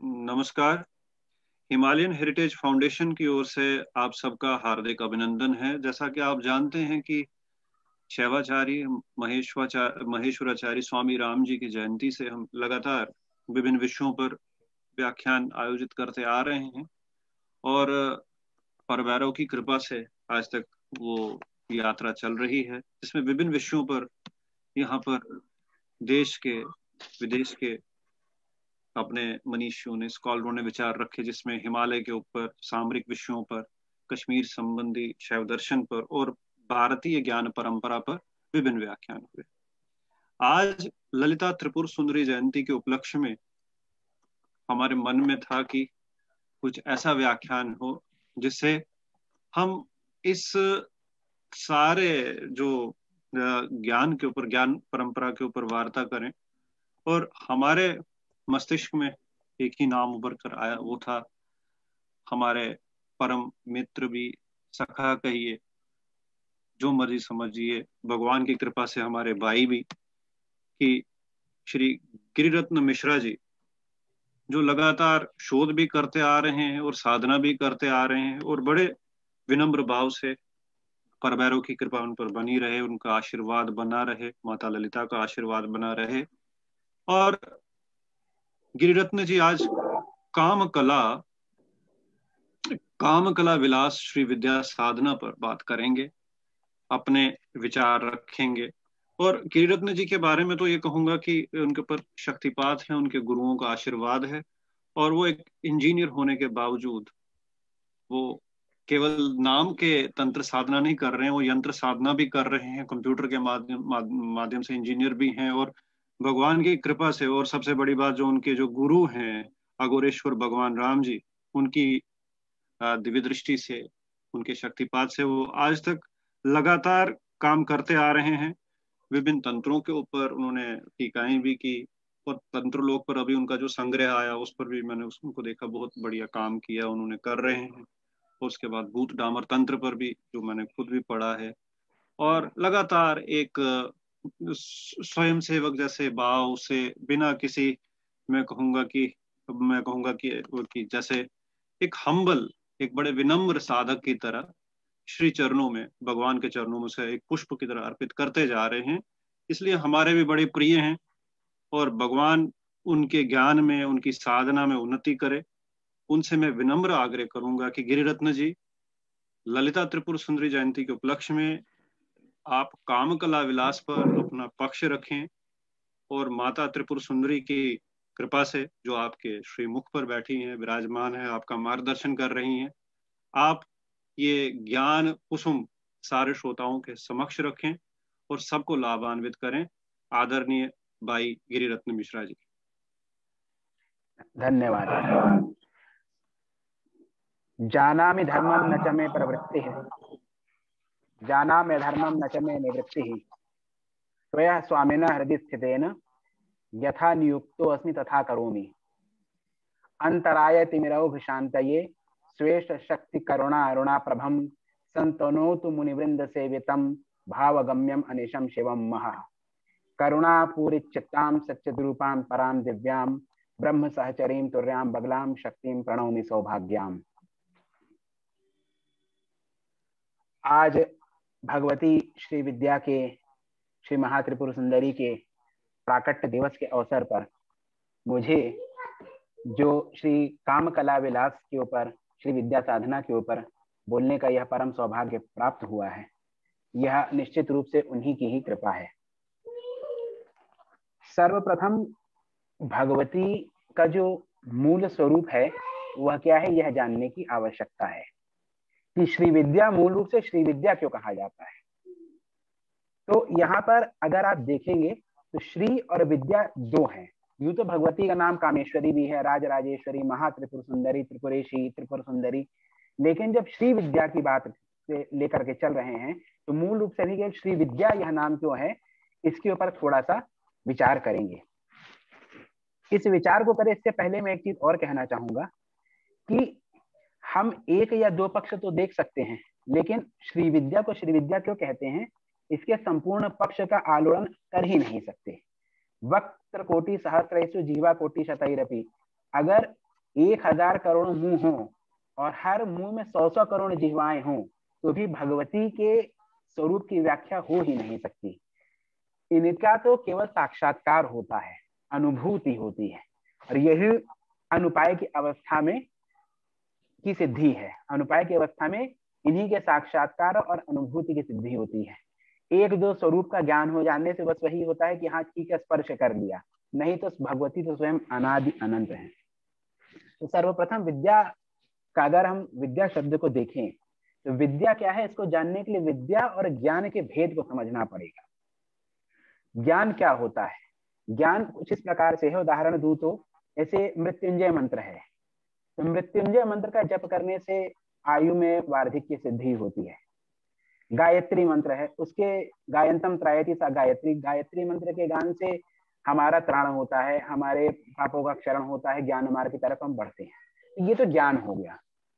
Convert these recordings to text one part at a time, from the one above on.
नमस्कार। Himalayan heritage foundation की ओर से आप सबका हार्दिक अभिनंदन है। जैसा कि आप जानते हैं कि शैवाचार्य महेश्वराचार्य स्वामी राम जी की जयंती से हम लगातार विभिन्न विषयों पर व्याख्यान आयोजित करते आ रहे हैं और परवैरों की कृपा से आज तक वो यात्रा चल रही है, जिसमें विभिन्न विषयों पर यहाँ पर देश के विदेश के अपने मनीषियों ने, स्कॉलरों ने विचार रखे, जिसमें हिमालय के ऊपर, सामरिक विषयों पर, कश्मीर संबंधी शैव दर्शन पर और भारतीय ज्ञान परंपरा पर विभिन्न व्याख्यान हुए। आज ललिता त्रिपुर सुंदरी जयंती के उपलक्ष्य में हमारे मन में था कि कुछ ऐसा व्याख्यान हो जिससे हम इस सारे जो ज्ञान के ऊपर, ज्ञान परंपरा के ऊपर वार्ता करें। और हमारे मस्तिष्क में एक ही नाम उभर कर आया, वो था हमारे परम मित्र भी, सखा कहिए, जो मर्जी समझिए, भगवान की कृपा से हमारे भाई भी, कि श्री गिरिरत्न मिश्रा जी, जो लगातार शोध भी करते आ रहे हैं और साधना भी करते आ रहे हैं और बड़े विनम्र भाव से, परभैरव की कृपा उन पर बनी रहे, उनका आशीर्वाद बना रहे, माता ललिता का आशीर्वाद बना रहे। और गिरिरत्न जी आज काम कला काम कला विलास श्री विद्या साधना पर बात करेंगे, अपने विचार रखेंगे। और गिरिरत्न जी के बारे में तो ये कहूंगा कि उनके ऊपर शक्तिपात है, उनके गुरुओं का आशीर्वाद है। और वो एक इंजीनियर होने के बावजूद वो केवल नाम के तंत्र साधना नहीं कर रहे हैं, वो यंत्र साधना भी कर रहे हैं, कंप्यूटर के माध्यम से इंजीनियर भी हैं। और भगवान की कृपा से, और सबसे बड़ी बात, जो उनके जो गुरु हैं अघोरेश्वर भगवान राम जी, उनकी दिव्य दृष्टि से, उनके शक्तिपात से वो आज तक लगातार काम करते आ रहे हैं। विभिन्न तंत्रों के ऊपर उन्होंने टीकाएं भी की, और तंत्र लोक पर अभी उनका जो संग्रह आया उस पर भी मैंने उसको देखा, बहुत बढ़िया काम किया उन्होंने, कर रहे हैं। और उसके बाद भूत डामर तंत्र पर भी, जो मैंने खुद भी पढ़ा है। और लगातार एक स्वयं सेवक जैसे भाव से, बिना किसी, मैं कहूंगा कि जैसे एक हम्बल, एक बड़े विनम्र साधक की तरह श्री चरणों में, भगवान के चरणों में से एक पुष्प की तरह अर्पित करते जा रहे हैं। इसलिए हमारे भी बड़े प्रिय हैं। और भगवान उनके ज्ञान में, उनकी साधना में उन्नति करे। उनसे मैं विनम्र आग्रह करूंगा कि गिरिरत्न जी, ललिता त्रिपुर सुंदरी जयंती के उपलक्ष्य में आप काम कला विलास पर अपना पक्ष रखें, और माता त्रिपुर सुंदरी की कृपा से, जो आपके श्रीमुख पर बैठी हैं, विराजमान है, आपका मार्गदर्शन कर रही हैं, आप ये ज्ञान कुसुम सारे श्रोताओं के समक्ष रखें और सबको लाभान्वित करें। आदरणीय भाई गिरिरत्न मिश्रा जी। धन्यवाद। जानामि धर्मं न च मे प्रवृत्तिः, जानामि धर्मं न च मे निवृत्तिः, त्वया स्वामिनः हृदि स्थितेन यथा नियुक्तो अस्मि तथा करोमि। अंतराय तिमिरौघशान्तये स्वेश शक्ति करुणा अरुणा प्रभम संतनोतु मुनिवृंद सेवितं भावगम्यम अनिशम शिवम महः। करुणा पूरी चित्तां सच्चिद्रूपां परां दिव्यां ब्रह्म सहचरीं तुर्यां बगलां शक्तिं प्रणौमि सौभाग्याम्। आज भगवती श्री विद्या के, श्री महात्रिपुर सुंदरी के प्राकट्य दिवस के अवसर पर मुझे जो श्री काम कला विलास के ऊपर, श्री विद्या साधना के ऊपर बोलने का यह परम सौभाग्य प्राप्त हुआ है, यह निश्चित रूप से उन्हीं की ही कृपा है। सर्वप्रथम भगवती का जो मूल स्वरूप है वह क्या है, यह जानने की आवश्यकता है कि श्री विद्या मूल रूप से श्री विद्या क्यों कहा जाता है। तो यहाँ पर अगर आप देखेंगे तो श्री और विद्या दो हैं। यूं तो भगवती का नाम कामेश्वरी भी है, राज राजेश्वरी, महात्रिपुर सुंदरी, त्रिपुरेशी, त्रिपुर सुंदरी, लेकिन जब श्री विद्या की बात से लेकर के चल रहे हैं तो मूल रूप से भी श्री विद्या यह नाम क्यों है, इसके ऊपर थोड़ा सा विचार करेंगे। इस विचार को करें इससे पहले मैं एक चीज और कहना चाहूंगा कि हम एक या दो पक्ष तो देख सकते हैं, लेकिन श्री विद्या को श्री विद्या क्यों कहते हैं, इसके संपूर्ण पक्ष का आलोड़न कर ही नहीं सकते। वक्त्र कोटि सहस्रेषु जीवा कोटि शतैरपि, अगर 1000 करोड़ मुंह हो और हर मुंह में 100-100 करोड़ जिह्वाएं हों, तो भी भगवती के स्वरूप की व्याख्या हो ही नहीं सकती। इनका तो केवल साक्षात्कार होता है, अनुभूति होती है, और यही अनुपाय की अवस्था में की सिद्धि है। अनुपाय की अवस्था में इन्हीं के साक्षात्कार और अनुभूति की सिद्धि होती है। एक दो स्वरूप का ज्ञान हो जाने से बस वही होता है कि हाँ ठीक है, स्पर्श कर लिया, नहीं तो भगवती तो स्वयं अनादि अनंत है। तो सर्वप्रथम विद्या का अगर हम विद्या शब्द को देखें तो विद्या क्या है, इसको जानने के लिए विद्या और ज्ञान के भेद को समझना पड़ेगा। ज्ञान क्या होता है? ज्ञान कुछ इस प्रकार से है, उदाहरण दूं तो ऐसे मृत्युंजय मंत्र है, तो मृत्युंजय मंत्र का जप करने से आयु में वार्धिक की सिद्धि होती है। गायत्री मंत्र है, उसके गायंतम त्रायति सा गायत्री, गायत्री मंत्र के गान से हमारा त्राण होता है, हमारे पापों का क्षरण होता है, ज्ञान मार्ग की तरफ हम बढ़ते हैं। ये तो ज्ञान हो गया।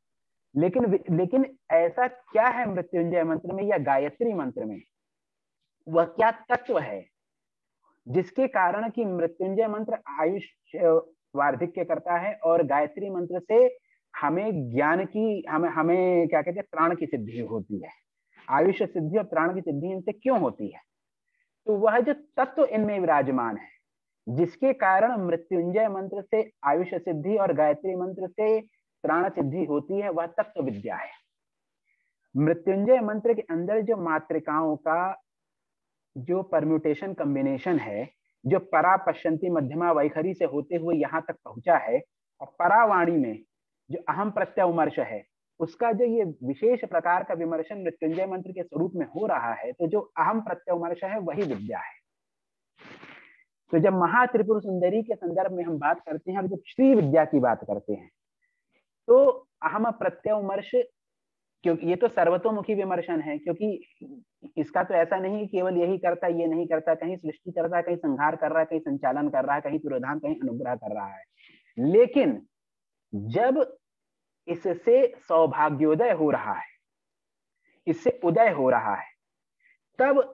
लेकिन ऐसा क्या है मृत्युंजय मंत्र में या गायत्री मंत्र में, वह क्या तत्व है जिसके कारण कि मृत्युंजय मंत्र आयुष्य वार्धिक्य करता है और गायत्री मंत्र से हमें ज्ञान की, हमें क्या कहते हैं, प्राण की सिद्धि होती है। आयुष्य सिद्धि और प्राण की सिद्धि इनसे क्यों होती है? तो वह जो तत्व इनमें विराजमान है जिसके कारण मृत्युंजय मंत्र से आयुष्य सिद्धि और गायत्री मंत्र से प्राण सिद्धि होती है, वह तत्व विद्या है। मृत्युंजय मंत्र के अंदर जो मात्रिकाओं का जो परम्यूटेशन कॉम्बिनेशन है, जो परा पश्यंती मध्यमा वैखरी से होते हुए यहाँ तक पहुंचा है, और परावाणी में जो अहम प्रत्यय उमर्श है, उसका जो ये विशेष प्रकार का विमर्शन मृत्युंजय मंत्र के स्वरूप में हो रहा है, तो जो अहम प्रत्यय उमर्श है वही विद्या है। तो जब महात्रिपुर सुंदरी के संदर्भ में हम बात करते हैं और जब श्री विद्या की बात करते हैं, तो अहम प्रत्यय उमर्श, क्योंकि ये तो सर्वतोमुखी विमर्शन है, क्योंकि इसका तो ऐसा नहीं केवल यही करता ये नहीं करता, कहीं सृष्टि करता है, कहीं संहार कर रहा है, कहीं संचालन कर रहा है, कहीं तिरोधान, कहीं अनुग्रह कर रहा है। लेकिन जब इससे सौभाग्योदय हो रहा है, इससे उदय हो रहा है, तब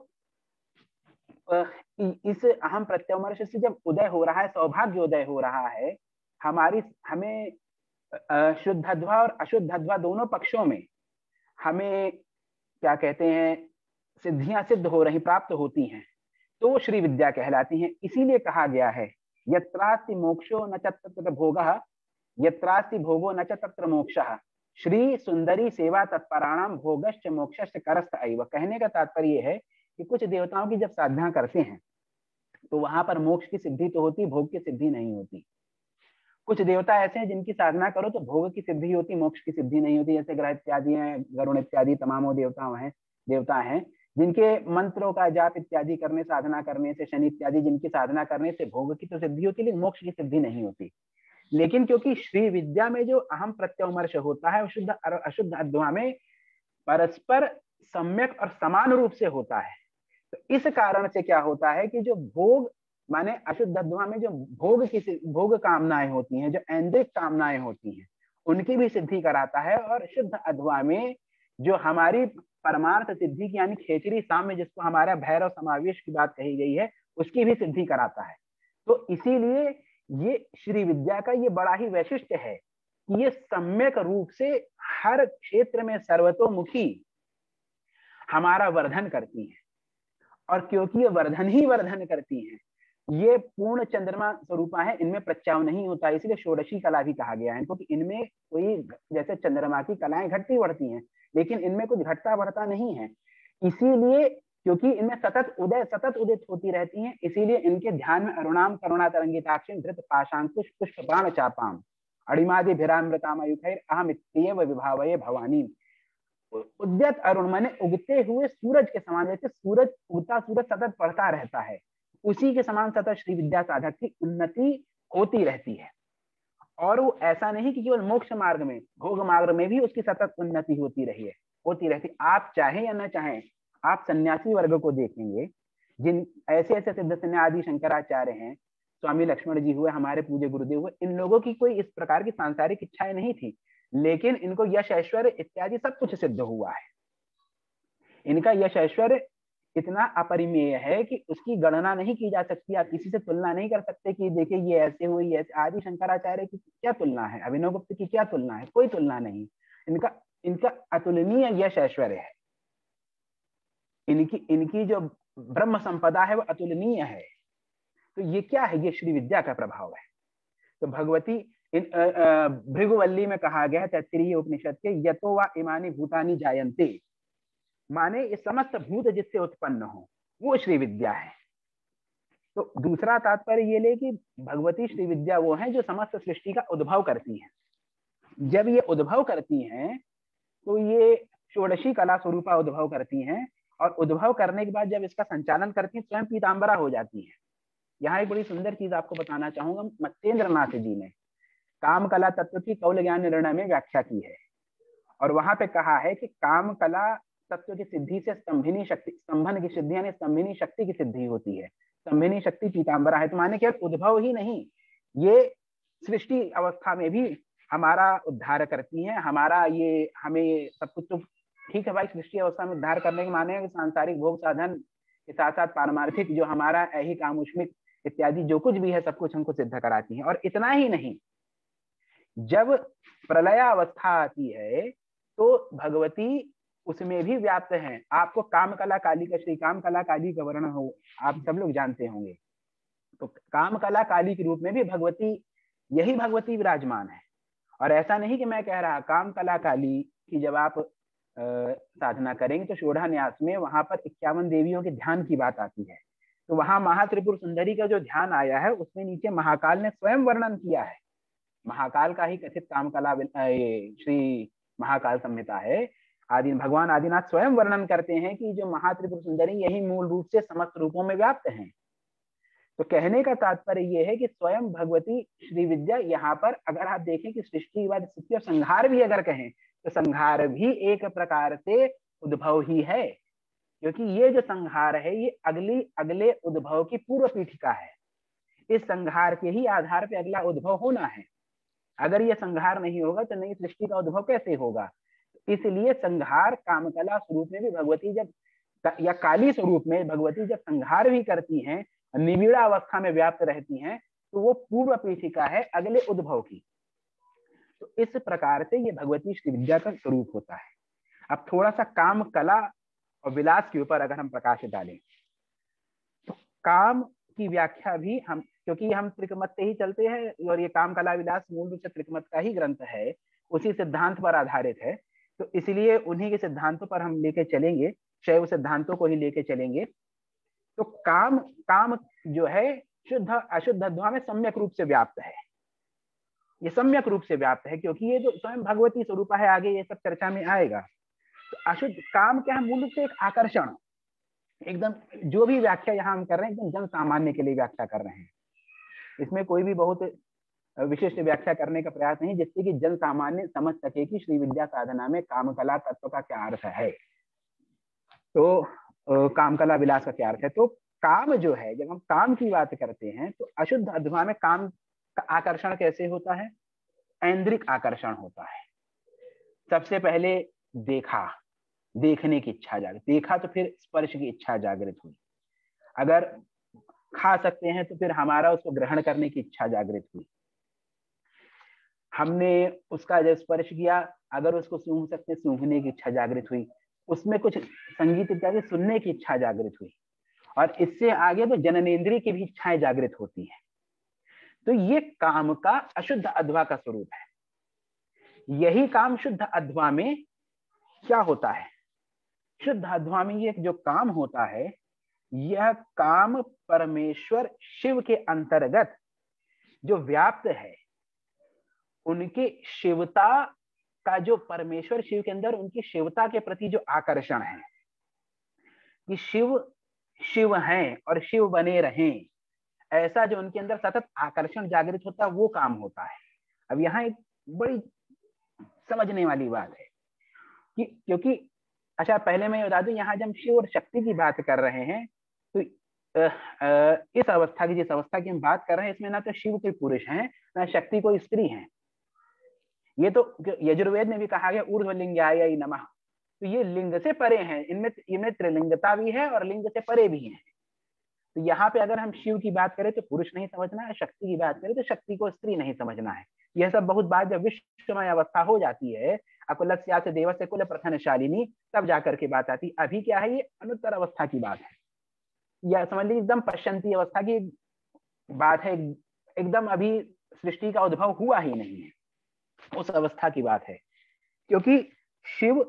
इस अहम प्रत्युमर्श से जब उदय हो रहा है, सौभाग्योदय हो रहा है, हमें शुद्धध्वा और अशुद्धध्वा दोनों पक्षों में हमें क्या कहते हैं, सिद्धियां सिद्ध हो रही, प्राप्त होती हैं, तो वो श्री विद्या कहलाती हैं। इसीलिए कहा गया है यत्रास्ति मोक्षो न च तत्र भोगः, यत्रास्ति भोगो न च तत्र मोक्षः, श्री सुंदरी सेवा तत्पराणाम भोगश्च मोक्षश्च करस्थ एव। कहने का तात्पर्य है कि कुछ देवताओं की जब साधना करते हैं तो वहां पर मोक्ष की सिद्धि तो होती, भोग की सिद्धि नहीं होती। कुछ देवता ऐसे हैं जिनकी साधना करो तो भोग की सिद्धि होती, मोक्ष की सिद्धि नहीं होती, जैसे ग्रह इत्यादि हैं, गरुण इत्यादि तमामों देवता हैं जिनके मंत्रों का जाप इत्यादि करने, साधना करने से, शनि इत्यादि जिनकी साधना करने से भोग की तो सिद्धि होती, लेकिन मोक्ष की सिद्धि नहीं होती। लेकिन क्योंकि श्री विद्या में जो अहम प्रत्युमर्श होता है, शुद्ध और अशुद्ध अध्वा में परस्पर सम्यक और समान रूप से होता है, तो इस कारण से क्या होता है कि जो भोग माने अशुद्ध अध्वा में जो भोग कामनाएं होती हैं, जो ऐन्द्रिक कामनाएं होती हैं, उनकी भी सिद्धि कराता है, और शुद्ध अध्वा में जो हमारी परमार्थ सिद्धि की यानी खेचरी साम्य, जिसको हमारा भैरव समावेश की बात कही गई है, उसकी भी सिद्धि कराता है। तो इसीलिए ये श्री विद्या का ये बड़ा ही वैशिष्ट्य है कि ये सम्यक रूप से हर क्षेत्र में सर्वतोमुखी हमारा वर्धन करती है। और क्योंकि ये वर्धन ही वर्धन करती हैं, ये पूर्ण चंद्रमा स्वरूपा है, इनमें प्रत्याव नहीं होता, इसलिए षोडशी कला भी कहा गया है, क्योंकि इनमें कोई जैसे चंद्रमा की कलाएं घटती बढ़ती हैं, लेकिन इनमें कुछ घटता बढ़ता नहीं है। इसीलिए क्योंकि इनमें सतत उदित होती रहती हैं, इसीलिए इनके ध्यान में अरुणाम करुणा तरंगिताक्षिं धृत पाशांकुश पुष्प प्राण चापाम अणिमादि भिरामृतामयुखैर अहम इत्येव विभावये भवानी। उद्यत अरुण माने उगते हुए सूरज के समान, जैसे सूरज उगता सूरज सतत बढ़ता रहता है, उसी के समान सतत श्री विद्या साधक की उन्नति होती रहती है। और वो ऐसा नहीं कि केवल मोक्ष मार्ग में, भोग मार्ग में भी उसकी सतत उन्नति होती रहती। आप चाहे या न चाहें, आप सन्यासी वर्ग को देखेंगे, जिन ऐसे सिद्ध सन्यासी शंकराचार्य हैं, स्वामी लक्ष्मण जी हुए, हमारे पूज्य गुरुदेव हुए, इन लोगों की कोई इस प्रकार की सांसारिक इच्छाएं नहीं थी, लेकिन इनको यश ऐश्वर्य इत्यादि सब कुछ सिद्ध हुआ है। इनका यश ऐश्वर्य इतना अपरिमेय है कि उसकी गणना नहीं की जा सकती। आप किसी से तुलना नहीं कर सकते कि देखिए ये ऐसे हुई, ये ऐसे। आदि शंकराचार्य की क्या तुलना है, अभिनव गुप्त की क्या तुलना है, कोई तुलना नहीं। इनका इनका अतुलनीय यश ऐश्वर्य है। इनकी इनकी जो ब्रह्म संपदा है वो अतुलनीय है। तो ये क्या है, ये श्री विद्या का प्रभाव है। तो भगवती भृगुवल्ली में कहा गया है तैत्तिरीय उपनिषद के, यतो वा इमानि भूतानि जायन्ते, माने ये समस्त भूत जिससे उत्पन्न हो वो श्री विद्या है। तो दूसरा तात्पर्य ये ले कि भगवती श्री विद्या वो है जो समस्त सृष्टि का उद्भव करती है। जब ये उद्भव करती हैं तो ये षोडशी कला स्वरूपा उद्भव करती हैं, और उद्भव करने के बाद जब इसका संचालन करती हैं स्वयं पीताम्बरा हो जाती है। यहाँ एक बड़ी सुंदर चीज आपको बताना चाहूंगा, मत्स्येंद्र नाथ जी ने काम कला तत्व की कौल ज्ञान निर्णय में व्याख्या की है, और वहां पे कहा है कि काम कला तत्व की सिद्धि से स्तंभिनी शक्ति, स्तंभन की सिद्धि यानी स्तंभिनी शक्ति की सिद्धि होती है। स्तंभिनी शक्ति पीताम्बरा है। तो माने केवल उद्भव ही नहीं, ये सृष्टि अवस्था में भी हमारा उद्धार करती है। हमारा ये हमें सब कुछ तो ठीक है भाई, सृष्टि अवस्था में उद्धार करने के माने है सांसारिक भोग साधन के साथ साथ पारमार्थिक जो हमारा ऐहिक आमुष्मिक इत्यादि जो कुछ भी है सब कुछ हमको सिद्ध कराती है। और इतना ही नहीं, जब प्रलयावस्था आती है तो भगवती उसमें भी व्याप्त है। आपको काम कला काली का, श्री काम कला काली का वर्णन हो आप सब लोग जानते होंगे। तो काम कला काली के रूप में भी भगवती, यही भगवती विराजमान है। और ऐसा नहीं कि मैं कह रहा काम कला काली की जब आप साधना करेंगे तो षोडा न्यास में वहां पर 51 देवियों के ध्यान की बात आती है। तो वहां महात्रिपुर सुंदरी का जो ध्यान आया है उसमें नीचे महाकाल ने स्वयं वर्णन किया है। महाकाल का ही कथित काम कला श्री महाकाल संहिता है। आदि भगवान आदिनाथ स्वयं वर्णन करते हैं कि जो महात्रिपुर सुंदरी यही मूल रूप से समस्त रूपों में व्याप्त हैं। तो कहने का तात्पर्य यह है कि स्वयं भगवती श्री विद्या यहाँ पर, अगर आप देखें कि सृष्टि के बाद स्थिति और संहार भी अगर कहें तो संहार भी एक प्रकार से उद्भव ही है, क्योंकि ये जो संहार है ये अगले उद्भव की पूर्व पीठिका है। इस संहार के ही आधार पर अगला उद्भव होना है। अगर ये संहार नहीं होगा तो नई सृष्टि का उद्भव कैसे होगा। इसलिए संहार कामकला स्वरूप में भी भगवती जब, या काली स्वरूप में भगवती जब संहार भी करती हैं, निबिड़ा अवस्था में व्याप्त रहती हैं, तो वो पूर्व पीठिका है अगले उद्भव की। तो इस प्रकार से ये भगवती श्री विद्या का स्वरूप होता है। अब थोड़ा सा काम कला और विलास के ऊपर अगर हम प्रकाश डालें तो काम की व्याख्या भी हम, क्योंकि हम त्रिकमत से ही चलते हैं और ये काम कला विलास मूल रूप से त्रिकमत का ही ग्रंथ है, उसी सिद्धांत पर आधारित है, तो इसलिए उन्हीं के सिद्धांतों पर हम लेके चलेंगे, शैव सिद्धांतों को ही लेके चलेंगे। तो काम जो है शुद्ध अशुद्ध अध्वा में सम्यक रूप से व्याप्त है। ये सम्यक रूप से व्याप्त है क्योंकि ये जो स्वयं भगवती स्वरूप है, आगे ये सब चर्चा में आएगा। तो अशुद्ध काम क्या है, मूल रूप से एक आकर्षण, एकदम जो भी व्याख्या यहाँ हम कर रहे हैं एकदम जन सामान्य के लिए व्याख्या कर रहे हैं। इसमें कोई भी बहुत विशिष्ट व्याख्या करने का प्रयास नहीं, जिससे कि जन सामान्य समझ सके कि श्री विद्या साधना में काम कला तत्व का क्या अर्थ है, तो काम कला विलास का क्या अर्थ है। तो काम जो है, जब हम काम की बात करते हैं तो अशुद्ध अध्वा में काम का आकर्षण कैसे होता है, ऐन्द्रिक आकर्षण होता है। सबसे पहले देखा, देखने की इच्छा जागृत, देखा तो फिर स्पर्श की इच्छा जागृत हुई, अगर खा सकते हैं तो फिर हमारा उसको ग्रहण करने की इच्छा जागृत हुई, हमने उसका जब स्पर्श किया अगर उसको सूंघ सकते सूंघने की इच्छा जागृत हुई, उसमें कुछ संगीत इत्यादि सुनने की इच्छा जागृत हुई, और इससे आगे तो जननेन्द्रिय की भी इच्छाएं जागृत होती हैं। तो ये काम का अशुद्ध अध्वा का स्वरूप है। यही काम शुद्ध अध्वा में क्या होता है, शुद्ध अध्वा में ये जो काम होता है, यह काम परमेश्वर शिव के अंतर्गत जो व्याप्त है, उनकी शिवता का, जो परमेश्वर शिव के अंदर उनकी शिवता के प्रति जो आकर्षण है कि शिव शिव हैं और शिव बने रहें, ऐसा जो उनके अंदर सतत आकर्षण जागृत होता है, वो काम होता है। अब यहाँ एक बड़ी समझने वाली बात है कि, क्योंकि अच्छा पहले मैं बता दूं, यहाँ जब हम शिव और शक्ति की बात कर रहे हैं तो इस अवस्था की, जिस अवस्था की हम बात कर रहे हैं, इसमें ना तो शिव कोई पुरुष है ना शक्ति कोई स्त्री है। ये तो यजुर्वेद में भी कहा गया ऊर्ध्वलिंगाय नमः, तो ये लिंग से परे हैं, इनमें त्रिलिंगता भी है और लिंग से परे भी है। तो यहाँ पे अगर हम शिव की बात करें तो पुरुष नहीं समझना है, शक्ति की बात करें तो शक्ति को स्त्री नहीं समझना है। यह सब बहुत बात जब विश्वमय अवस्था हो जाती है, अकुलस्या से देवस्य कुल प्रथनशालिनी, तब जाकर के बात आती। अभी क्या है, ये अनुत्तर अवस्था की बात है, या समझ लीजिए एकदम पश्चंती अवस्था की बात है, एकदम अभी सृष्टि का उद्भव हुआ ही नहीं है, उस अवस्था की बात है। क्योंकि शिव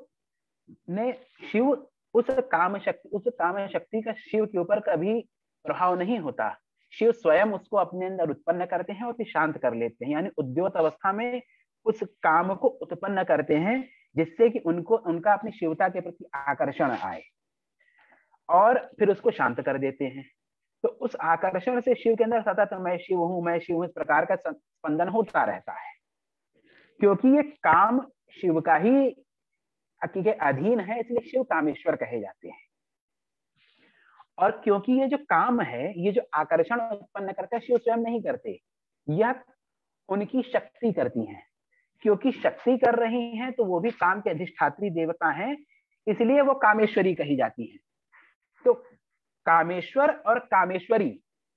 उस काम शक्ति का शिव के ऊपर कभी प्रभाव नहीं होता। शिव स्वयं उसको अपने अंदर उत्पन्न करते हैं और फिर शांत कर लेते हैं, यानी उद्योत अवस्था में उस काम को उत्पन्न करते हैं, जिससे कि उनका अपनी शिवता के प्रति आकर्षण आए, और फिर उसको शांत कर देते हैं। तो उस आकर्षण से शिव के अंदर सतत मैं शिव हूं इस प्रकार का स्पंदन होता रहता है, क्योंकि ये काम शिव का ही के अधीन है, इसलिए शिव कामेश्वर कहे जाते हैं। और क्योंकि ये जो काम है, ये जो आकर्षण उत्पन्न करता है, शिव स्वयं नहीं करते, यह उनकी शक्ति करती हैं। क्योंकि शक्ति कर रही हैं तो वो भी काम के अधिष्ठात्री देवता हैं, इसलिए वो कामेश्वरी कही जाती हैं। तो कामेश्वर और कामेश्वरी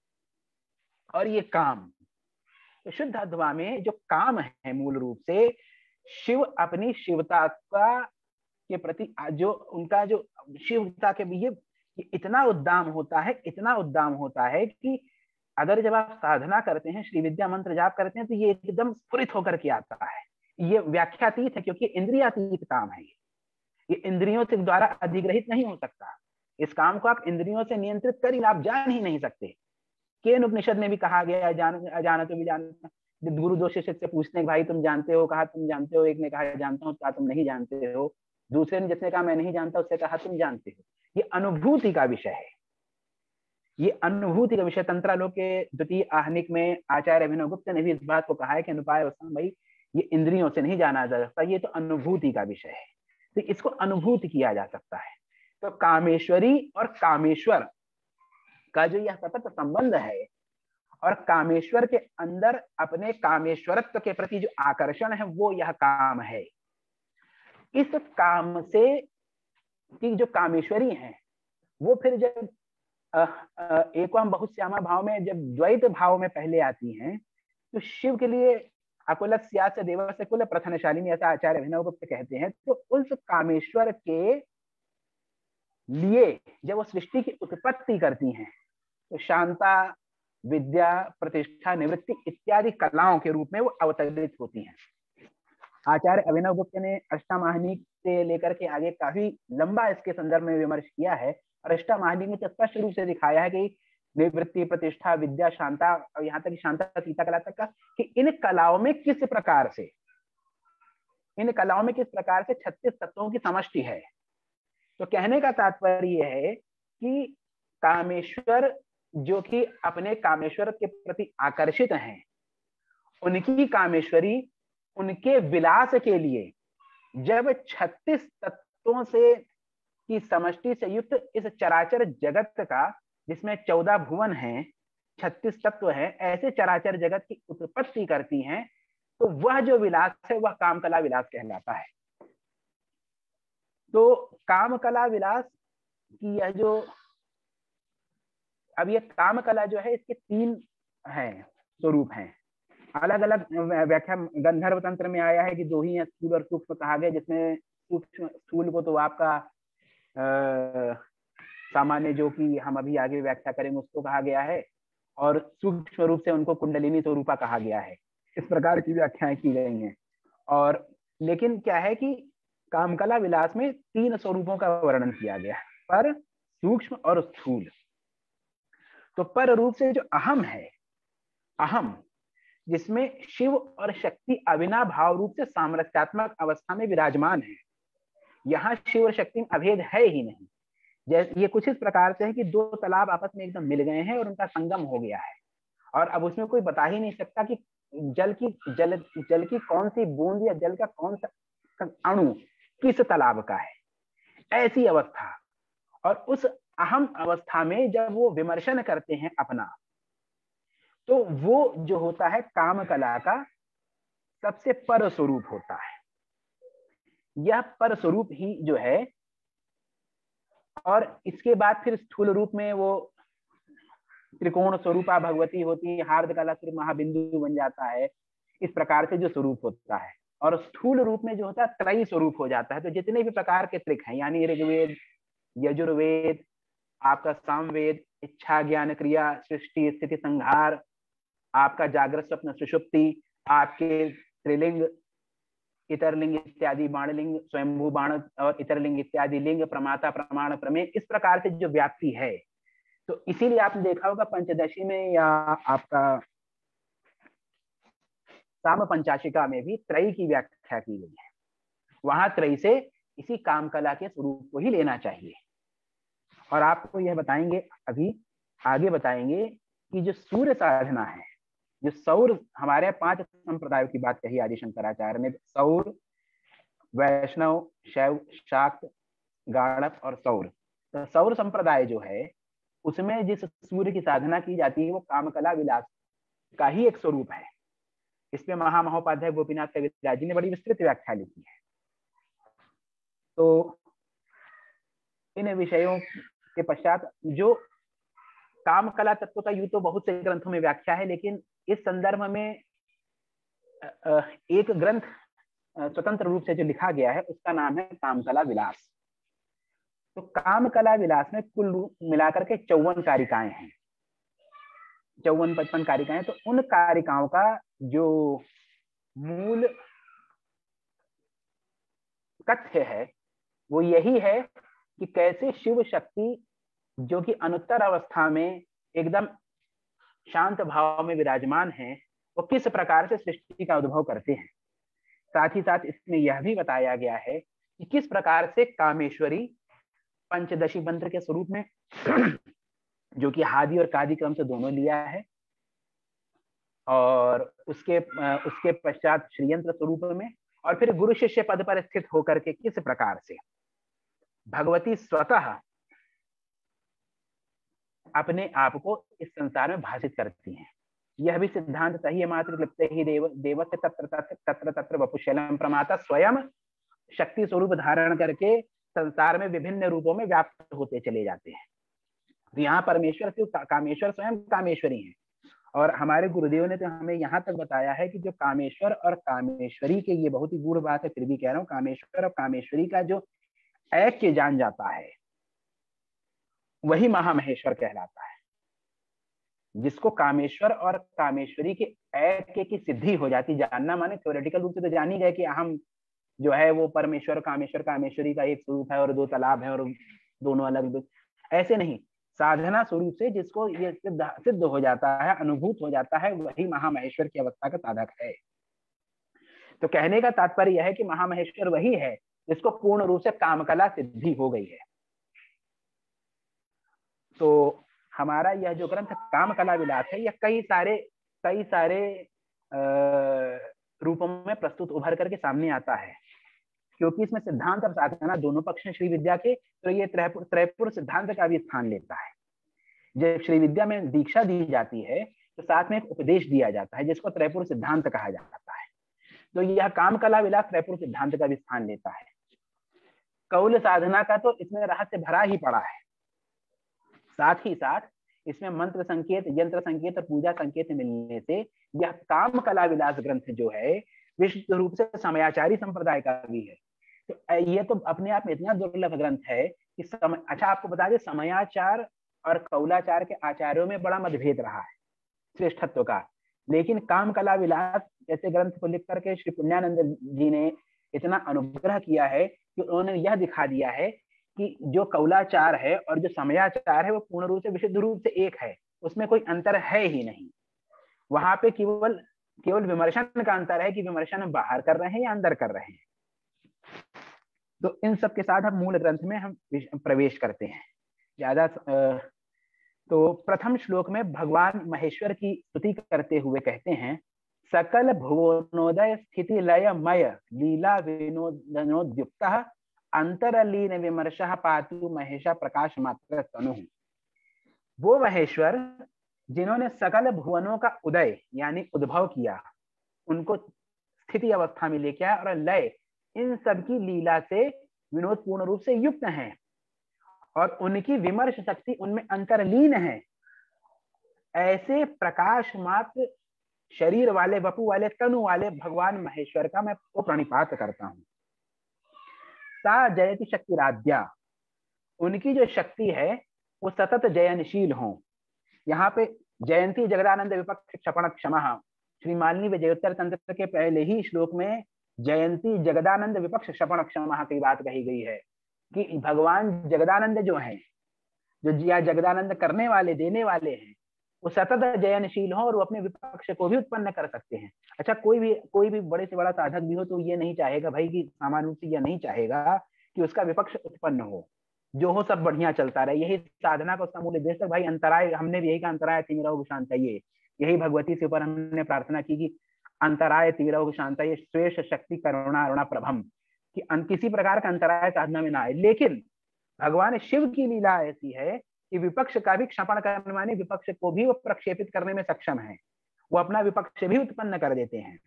और ये काम, तो शुद्ध अध्वा में जो काम है मूल रूप से शिव अपनी शिवता का के प्रति जो उनका जो शिवता के ये इतना उद्दाम होता है कि अगर जब आप साधना करते हैं, श्री विद्या मंत्र जाप करते हैं, तो ये एकदम स्फुरित होकर के आता है। ये व्याख्यातीत है, क्योंकि इंद्रियातीत काम है, ये इंद्रियों से द्वारा अधिग्रहित नहीं हो सकता। इस काम को आप इंद्रियों से नियंत्रित कर आप जान ही नहीं सकते। केन उपनिषद में भी कहा गया है, जाना तो भी जानता। गुरु दो शिष्य से पूछते हैं, भाई तुम जानते हो? कहा तुम जानते हो। एक ने कहा जानता हूँ, कहा तुम नहीं जानते हो। दूसरे ने जिसने कहा मैं नहीं जानता, उससे कहा तुम जानते हो। ये अनुभूति का विषय है, ये अनुभूति का विषय। तंत्रालोक के द्वितीय आहनिक में आचार्य अभिनव गुप्त ने भी इस बात को कहा है कि अनुपाय भाई ये इंद्रियों से नहीं जाना जा सकता, ये तो अनुभूति का विषय है, तो इसको अनुभूति किया जा सकता है। तो कामेश्वरी और कामेश्वर का जो यह सतत संबंध है, और कामेश्वर के अंदर अपने कामेश्वरत्व के प्रति जो आकर्षण है, वो यह काम है। इस काम से कि जो कामेश्वरी है, वो फिर जब एकम बहुश्यामा भाव में, जब द्वैत भाव में पहले आती हैं, तो शिव के लिए अकुलस्या से देवस्य कुल प्रथनशालिनी, ऐसा आचार्य अभिनव गुप्त कहते हैं। तो उस कामेश्वर के लिए जब वो सृष्टि की उत्पत्ति करती हैं, तो शांता, विद्या, प्रतिष्ठा, निवृत्ति इत्यादि कलाओं के रूप में वो अवतरित होती हैं। आचार्य अभिनव गुप्त ने अष्टामाहनिक से लेकर के आगे काफी लंबा इसके संदर्भ में विमर्श किया है, और अष्टामाहनिक में स्पष्ट रूप से दिखाया है कि निवृत्ति, प्रतिष्ठा, विद्या, शांता, और यहाँ तक शांता सीता कला तक का, कि इन कलाओं में किस प्रकार से 36 तत्वों की समष्टि है। तो कहने का तात्पर्य है कि कामेश्वर जो कि अपने कामेश्वर के प्रति आकर्षित हैं, उनकी कामेश्वरी उनके विलास के लिए जब 36 तत्वों से की समष्टि से युक्त इस चराचर जगत का, जिसमें 14 भुवन हैं, 36 तत्व हैं, ऐसे चराचर जगत की उत्पत्ति करती हैं, तो वह जो विलास है वह कामकला विलास कहलाता है। तो कामकला विलास की यह जो, अब ये कामकला जो है, इसके 3 हैं स्वरूप हैं, अलग अलग व्याख्या गंधर्व तंत्र में आया है कि 2 ही है, स्थूल और सूक्ष्म कहा गया, जिसमें सूक्ष्म स्थूल को तो आपका सामान्य जो कि हम अभी आगे व्याख्या करेंगे उसको कहा गया है, और सूक्ष्म रूप से उनको कुंडलिनी स्वरूपा कहा गया है। इस प्रकार की व्याख्याएं की गई हैं। और लेकिन क्या है कि कामकला विलास में 3 स्वरूपों का वर्णन किया गया, पर, सूक्ष्म और स्थूल। तो पर रूप से जो अहम है, अहम जिसमें शिव और शक्ति अविनाभाव रूप से सामरस्यात्मक अवस्था में विराजमान है, यहाँ शिव और शक्ति में अभेद है ही नहीं। जैसे ये कुछ इस प्रकार से है कि 2 तालाब आपस में एकदम मिल गए हैं और उनका संगम हो गया है, और अब उसमें कोई बता ही नहीं सकता कि जल की कौन सी बूंद या जल का कौन सा अणु किस तालाब का है, ऐसी अवस्था। और उस अहम अवस्था में जब वो विमर्शन करते हैं अपना, तो वो जो होता है काम कला का सबसे पर स्वरूप होता है। यह पर स्वरूप ही जो है, और इसके बाद फिर स्थूल रूप में वो त्रिकोण स्वरूपा भगवती होती है, हार्द कला फिर महाबिंदु बन जाता है, इस प्रकार से जो स्वरूप होता है। और स्थूल रूप में जो होता है त्रयी स्वरूप हो जाता है। तो जितने भी प्रकार के त्रिक हैं, यानी ऋग्वेद, यजुर्वेद, आपका सामवेद, इच्छा ज्ञान क्रिया, सृष्टि स्थिति संहार, आपका जागृत स्वप्न सुषुप्ति, आपके त्रिलिंग, इतरलिंग इत्यादि, बाणलिंग, स्वयंभू बाण और इतरलिंग इत्यादि लिंग, प्रमाता, प्रमाण, प्रमेय, इस प्रकार से जो व्याप्ति है। तो इसीलिए आपने देखा होगा पंचदशी में या आपका साम पंचाशिका में भी त्रयी की व्याख्या की गई है। वहां त्रयी से इसी काम कला के स्वरूप को ही लेना चाहिए। और आपको यह बताएंगे, अभी आगे बताएंगे कि जो सूर्य साधना है, जो सौर, हमारे 5 संप्रदायों की बात कही आदि शंकराचार्य ने, सौर, वैष्णव, शैव, शाक्त, गाणप और सौर। तो सौर संप्रदाय जो है उसमें जिस सूर्य की साधना की जाती है वो कामकला विलास का ही एक स्वरूप है। इसमें महामहोपाध्याय गोपीनाथ कविराज जी ने बड़ी विस्तृत व्याख्या लिखी है। तो इन विषयों के पश्चात जो काम कला तत्व का यूं तो बहुत से ग्रंथों में व्याख्या है, लेकिन इस संदर्भ में एक ग्रंथ स्वतंत्र रूप से जो लिखा गया है उसका नाम है कामकला विलास। तो कामकला विलास में कुल मिलाकर के 54 कारिकाएं हैं, 54-55 कारिकाएं। तो उन कारिकाओं का जो मूल कथ्य है वो यही है कि कैसे शिव शक्ति जो कि अनुत्तर अवस्था में एकदम शांत भाव में विराजमान है, वो किस प्रकार से सृष्टि का उद्भव करते हैं। साथ ही साथ इसमें यह भी बताया गया है कि किस प्रकार से कामेश्वरी पंचदशी मंत्र के स्वरूप में जो कि हादि और कादि क्रम से दोनों लिया है, और उसके पश्चात श्रीयंत्र स्वरूप में, और फिर गुरु शिष्य पद पर स्थित होकर के किस प्रकार से भगवती स्वतः अपने आप को इस संसार में भाषित करती हैं। यह भी सिद्धांत सही है। मात्र लिप्ते ही देवस्य तत्र तत्र वपुशैलम प्रमाता, स्वयं शक्ति स्वरूप धारण करके संसार में विभिन्न रूपों में व्याप्त होते चले जाते हैं। तो यहाँ परमेश्वर सिर्फ कामेश्वर स्वयं कामेश्वरी हैं। और हमारे गुरुदेव ने तो हमें यहाँ तक बताया है कि जो कामेश्वर और कामेश्वरी के, ये बहुत ही गूढ़ बात है फिर भी कह रहा हूँ, कामेश्वर और कामेश्वरी का जो ऐक्य जान जाता है वही महामहेश्वर कहलाता है। जिसको कामेश्वर और कामेश्वरी के ऐक्य की सिद्धि हो जाती, जानना माने थ्योरेटिकल रूप से तो जान ही गए कि हम जो है वो परमेश्वर कामेश्वर कामेश्वरी का एक स्वरूप है और 2 तालाब है और दोनों अलग, ऐसे नहीं, साधना स्वरूप से जिसको ये सिद्ध हो जाता है, अनुभूत हो जाता है, वही महामहेश्वर की अवस्था का साधक है। तो कहने का तात्पर्य यह है कि महामहेश्वर वही है जिसको पूर्ण रूप से कामकला सिद्धि हो गई है। तो हमारा यह जो ग्रंथ कामकला विलास है, यह कई सारे रूपों में प्रस्तुत उभर करके सामने आता है, क्योंकि इसमें सिद्धांत और साधना दोनों पक्ष हैं श्री विद्या के। तो ये त्रैपुर सिद्धांत का भी स्थान लेता है। जब श्री विद्या में दीक्षा दी जाती है तो साथ में एक उपदेश दिया जाता है जिसको त्रैपुर सिद्धांत कहा जाता है। तो यह कामकला विलास त्रैपुर सिद्धांत का भी स्थान लेता है। कौल साधना का तो इसमें रहस्य भरा ही पड़ा है। साथ ही साथ इसमें मंत्र संकेत, यंत्र संकेत और पूजा संकेत मिलने से यह कामकला विलास ग्रंथ जो है विशुद्ध रूप से समयाचारी संप्रदाय का भी है। तो ये तो अपने आप में इतना दुर्लभ ग्रंथ है कि अच्छा आपको बता दें, समयाचार और कौलाचार के आचार्यों में बड़ा मतभेद रहा है श्रेष्ठत्व का, लेकिन कामकला विलास जैसे ग्रंथ को लिख करके श्री पुण्यानंद जी ने इतना अनुग्रह किया है कि उन्होंने यह दिखा दिया है कि जो कौलाचार है और जो समयाचार है वो पूर्ण रूप से विशुद्ध रूप से एक है, उसमें कोई अंतर है ही नहीं। वहां पे केवल विमर्शन का अंतर है कि विमर्शन हम बाहर कर रहे हैं या अंदर कर रहे हैं। तो इन सब के साथ हम मूल ग्रंथ में हम प्रवेश करते हैं। ज्यादा तो प्रथम श्लोक में भगवान महेश्वर की स्तुति करते हुए कहते हैं, सकल भुवनोदय स्थिति लय मय लीला विनोदनोद्युक्त अंतरलीन विमर्श पातु महेशा प्रकाश मात्र तनु। वो महेश्वर जिन्होंने सकल भुवनों का उदय यानी उद्भव किया, उनको स्थिति अवस्था में लेके आया और लय इन सबकी लीला से विनोद पूर्ण रूप से युक्त हैं और उनकी विमर्श शक्ति उनमें अंतर्लीन है। ऐसे प्रकाश मात्र शरीर वाले, वपु वाले, तनु वाले भगवान महेश्वर का मैं को प्रणिपात करता हूं। सा जयति शक्तिराद्या, उनकी जो शक्ति है वो सतत जयनशील हो। यहाँ पे जयंती जगदानंद विपक्ष क्षपण क्षमा, श्री मालिनी विजयोत्तर तंत्र के पहले ही श्लोक में जयंती जगदानंद विपक्ष क्षपण क्षमा की बात कही गई है कि भगवान जगदानंद जो है, जो या जगदानंद करने वाले, देने वाले हैं, वो सतत जयनशील हो और वो अपने विपक्ष को भी उत्पन्न कर सकते हैं। अच्छा, कोई भी बड़े से बड़ा साधक भी हो तो ये नहीं चाहेगा भाई कि सामान्य रूप से यह नहीं चाहेगा कि उसका विपक्ष उत्पन्न हो, जो हो सब बढ़िया चलता रहे। यही साधना का उसका मूल उद्देश्य भाई। अंतराय, हमने भी यही कहा, अंतराय तिमिरौ शांतये, यही भगवती से ऊपर हमने प्रार्थना की कि अंतराय तिमिरौ शांतये श्रेष्ठ शक्ति करुणा अरुणा प्रभम, कि किसी प्रकार का अंतराय साधना में ना आए। लेकिन भगवान शिव की लीला ऐसी है कि विपक्ष का भी क्षपण करने, माने विपक्ष को भी वो प्रक्षेपित करने में सक्षम है, वो अपना विपक्ष भी उत्पन्न कर देते हैं।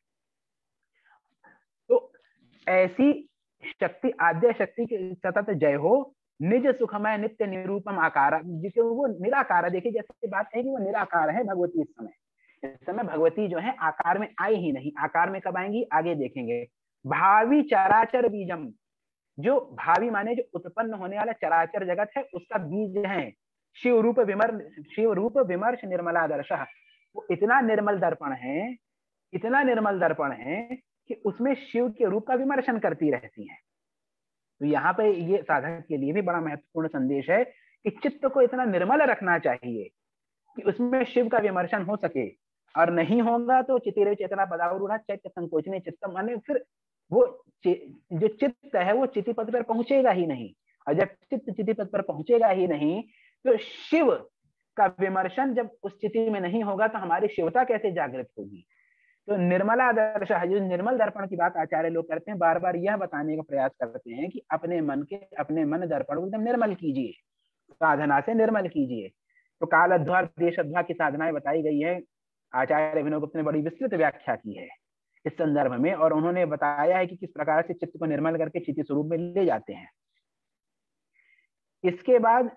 तो ऐसी शक्ति, आद्य शक्ति की सतत जय हो। निज सुखमय नित्य निरूपम आकार, जिसे वो निराकार है। देखिए जैसे बात है कि वो निराकार है भगवती। इस समय भगवती जो है आकार में आई ही नहीं। आकार में कब आएंगी आगे देखेंगे। भावी चराचर बीजम, जो भावी माने जो उत्पन्न होने वाला चराचर जगत है उसका बीज है। शिव रूप विमर्श निर्मलादर्श, वो इतना निर्मल दर्पण है, इतना निर्मल दर्पण है कि उसमें शिव के रूप का विमर्शन करती रहती है। तो यहाँ पे ये साधक के लिए भी बड़ा महत्वपूर्ण संदेश है कि चित्त को इतना निर्मल रखना चाहिए कि उसमें शिव का विमर्शन हो सके, और नहीं होगा तो चितिरे चेतना पदावरूढ़ चैत्य संकोचने चित्तम, माने फिर वो जो चित्त है वो चितिपद पर पहुंचेगा ही नहीं। और जब चित्त चितिपद पर पहुंचेगा ही नहीं तो शिव का विमर्शन जब उस चिति में नहीं होगा तो हमारी शिवता कैसे जागृत होगी। तो निर्मला दर्श, जो निर्मल दर्पण की बात आचार्य लोग करते हैं, बार बार यह बताने का प्रयास करते हैं कि अपने मन दर्पण को एकदम निर्मल कीजिए, साधना से निर्मल कीजिए। तो काल अध्वा देश अध्वा की साधनाएं बताई गई है। आचार्य अभिनव गुप्त ने बड़ी विस्तृत व्याख्या की है इस संदर्भ में, और उन्होंने बताया है कि किस प्रकार से चित्त को निर्मल करके चिति स्वरूप में ले जाते हैं। इसके बाद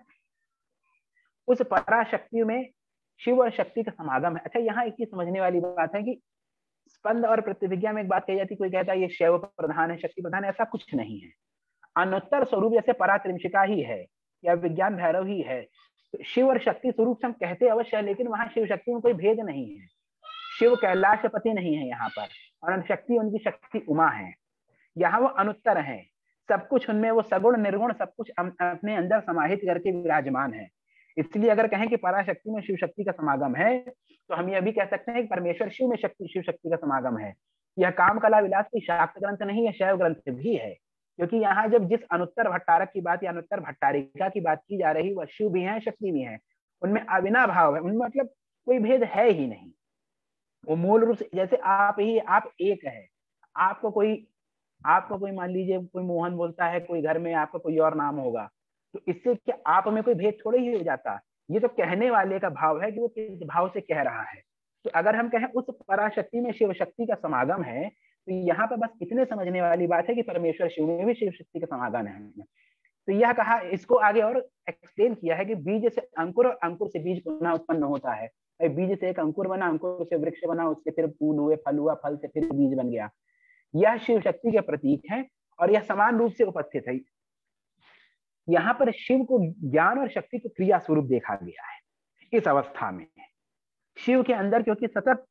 उस पराशक्ति में शिव और शक्ति का समागम है। अच्छा, यहाँ एक चीज समझने वाली बात है कि स्पंद और प्रतिविज्ञा में एक बात कही जाती, कोई कहता है ये शैव प्रधान है, शक्ति प्रधान है, ऐसा कुछ नहीं है। अनुत्तर स्वरूप जैसे परात्रिंशिका ही है या विज्ञान भैरव ही है, तो शिव और शक्ति स्वरूप से हम कहते अवश्य है, लेकिन वहां शिव शक्ति में कोई भेद नहीं है। शिव कैलाशपति नहीं है यहाँ पर, और शक्ति उनकी शक्ति उमा है। यहाँ वो अनुत्तर है, सब कुछ उनमें वो सगुण निर्गुण सब कुछ अपने अंदर समाहित करके विराजमान है। इसलिए अगर कहें कि पराशक्ति में शिव शक्ति का समागम है तो हम यह भी कह सकते हैं कि परमेश्वर शिव में शिव शक्ति का समागम है। यह काम कला विलास की शाक्त ग्रंथ नहीं है, शैव ग्रंथ भी है। क्योंकि यहाँ जब जिस अनुत्तर भट्टारक की बात या अनुत्तर भट्टारिका की बात की जा रही, वह शिव भी है शक्ति भी है, उनमें अविनाभाव है, उनमें मतलब कोई भेद है ही नहीं। वो मूल रूप से जैसे आप एक है, आपको कोई मान लीजिए कोई मोहन बोलता है, कोई घर में आपका कोई और नाम होगा, तो इससे क्या आप में कोई भेद थोड़े ही हो जाता। ये तो कहने वाले का भाव है कि वो किस भाव से कह रहा है। तो अगर हम कहें उस पराशक्ति में शिव शक्ति का समागम है, तो यहाँ पर बस इतने समझने वाली बात है कि परमेश्वर शिव में भी शिव शक्ति का समागम है। तो यह कहा, इसको आगे और एक्सप्लेन किया है कि बीज से अंकुर और अंकुर से बीज पुनः उत्पन्न होता है। बीज से एक अंकुर बना, अंकुर से वृक्ष बना, उससे फिर फूल हुए, फल हुआ, फल से फिर बीज बन गया। यह शिव शक्ति के प्रतीक है और यह समान रूप से उपस्थित है। यहाँ पर शिव को ज्ञान और शक्ति को क्रिया स्वरूप देखा गया है। इस अवस्था में शिव के अंदर क्योंकि सतत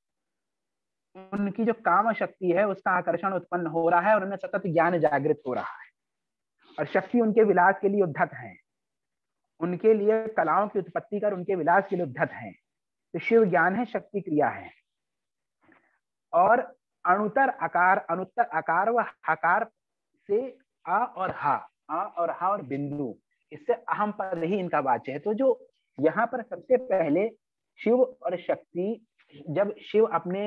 उनकी जो काम शक्ति है उसका आकर्षण उत्पन्न हो रहा है और उनमें सतत ज्ञान जागृत हो रहा है, और शक्ति उनके विलास के लिए उद्धत है, उनके लिए कलाओं की उत्पत्ति कर उनके विलास के लिए उद्धत है। तो शिव ज्ञान है, शक्ति क्रिया है। और अनुत्तर आकार व हकार से आ और हा और बिंदु, इससे अहम पद ही इनका वाच्य है। तो जो यहाँ पर सबसे पहले शिव और शक्ति, जब शिव अपने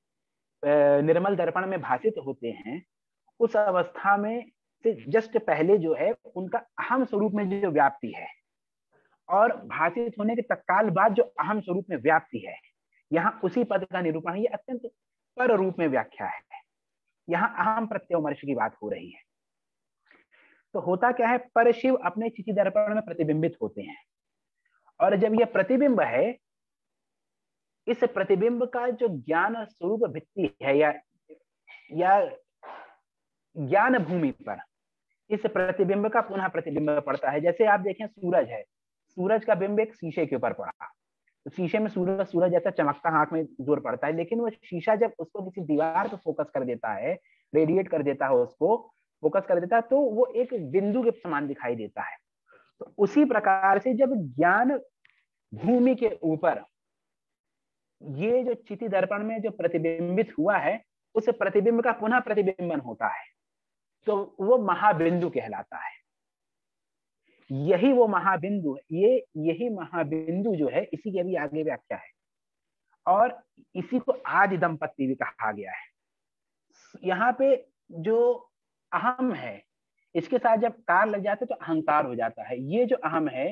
निर्मल दर्पण में भासित होते हैं, उस अवस्था में से जस्ट पहले जो है उनका अहम स्वरूप में जो व्याप्ति है, और भासित होने के तत्काल बाद जो अहम स्वरूप में व्याप्ति है, यहाँ उसी पद का निरूपण, ये अत्यंत पर रूप में व्याख्या है। यहाँ अहम प्रत्यवमर्श की बात हो रही है। तो होता क्या है, परशिव अपने चिति दर्पण में प्रतिबिंबित होते हैं, और जब यह प्रतिबिंब है, इस प्रतिबिंब का जो ज्ञान स्वरूप भित्ति है या ज्ञान भूमि पर इस प्रतिबिंब का पुनः प्रतिबिंब पड़ता है। जैसे आप देखें, सूरज है, सूरज का बिंब एक शीशे के ऊपर पड़ा, तो शीशे में सूरज जैसा चमकता आंख में जोर पड़ता है, लेकिन वो शीशा जब उसको किसी दीवार पर फोकस कर देता है, रेडिएट कर देता है, उसको फोकस कर देता है, तो वो एक बिंदु के समान दिखाई देता है। तो उसी प्रकार से जब ज्ञान भूमि के ऊपर ये जो चिति दर्पण में जो प्रतिबिंबित हुआ है, उस प्रतिबिंब का पुनः प्रतिबिंबन होता है, तो वो महाबिंदु कहलाता है। यही वो महाबिंदु है, यही महाबिंदु जो है, इसी की अभी आगे व्याख्या है, और इसी को आदि दंपत्ति भी कहा गया है। यहाँ पे जो अहम है, इसके साथ जब कार लग जाते तो अहंकार हो जाता है। ये जो अहम है,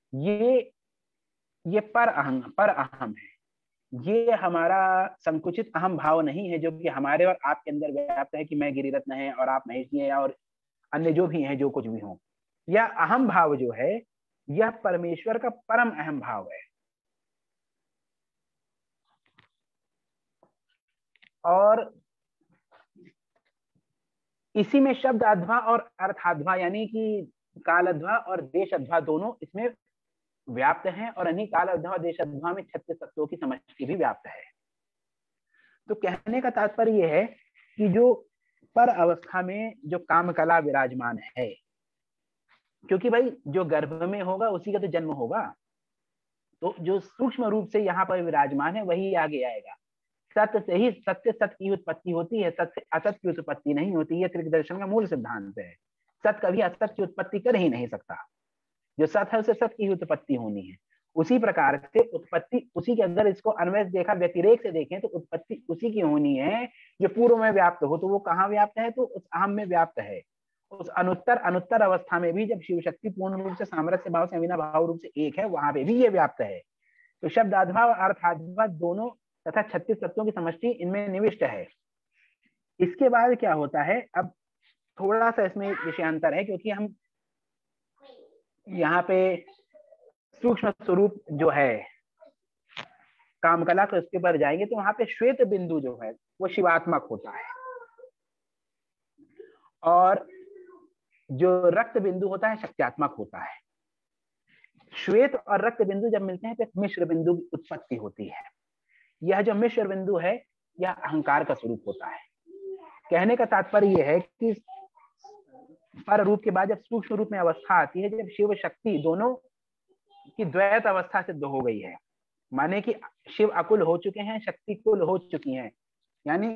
ये पर अहम है। ये हमारा संकुचित अहम भाव नहीं है, जो कि हमारे और आपके अंदर व्याप्त है कि मैं गिरिरत्न है और आप महेश जी हैं और अन्य जो भी हैं, जो कुछ भी हो। यह अहम भाव जो है, यह परमेश्वर का परम अहम भाव है। और इसी में शब्द अध्वा और अर्थाध्वा, यानी कि कालध्वा और देशध्वा दोनों इसमें व्याप्त हैं, और अन्य कालध्वा देशध्वा में 36 तत्वों की समष्टि भी व्याप्त है। तो कहने का तात्पर्य यह है कि जो पर अवस्था में जो काम कला विराजमान है, क्योंकि भाई जो गर्भ में होगा उसी का तो जन्म होगा, तो जो सूक्ष्म रूप से यहाँ पर विराजमान है वही आगे आएगा। सत्य से ही सत्य की उत्पत्ति होती है, सत्य असत की उत्पत्ति नहीं होती। यह त्रिक दर्शन का मूल सिद्धांत है। सत्य कभी असत की उत्पत्ति कर ही नहीं सकता। जो सत्य है उसे सत्य की उत्पत्ति होनी है। उसी प्रकार से उत्पत्ति उसी के अंदर, इसको अन्वय देखा, व्यतिरेक से देखें तो उत्पत्ति उसी की होनी है जो पूर्व में व्याप्त हो। तो वो कहाँ व्याप्त है? तो उस अहम में व्याप्त है। उस अनुत्तर अवस्था में भी जब शिव शक्ति पूर्ण रूप से सामरस्य भाव से अविना भाव रूप से एक है, वहां पे भी ये व्याप्त है। तो शब्द आध्वा और अर्थाध्वा दोनों तथा 36 तत्वों की समष्टि इनमें निविष्ट है। इसके बाद क्या होता है, अब थोड़ा सा इसमें विषयांतर है, क्योंकि हम यहाँ पे सूक्ष्म स्वरूप जो है कामकला को इसके ऊपर जाएंगे, तो वहां पे श्वेत बिंदु जो है वो शिवात्मक होता है, और जो रक्त बिंदु होता है शक्त्यात्मक होता है। श्वेत और रक्त बिंदु जब मिलते हैं तो एक मिश्र बिंदु की उत्पत्ति होती है। यह जो मिश्र बिंदु है, यह अहंकार का स्वरूप होता है। कहने का तात्पर्य यह है कि पर रूप के बाद जब सूक्ष्म रूप में अवस्था आती है, जब शिव शक्ति दोनों की द्वैत अवस्था सिद्ध हो गई है, माने कि शिव अकुल हो चुके हैं, शक्ति कुल हो चुकी हैं, यानी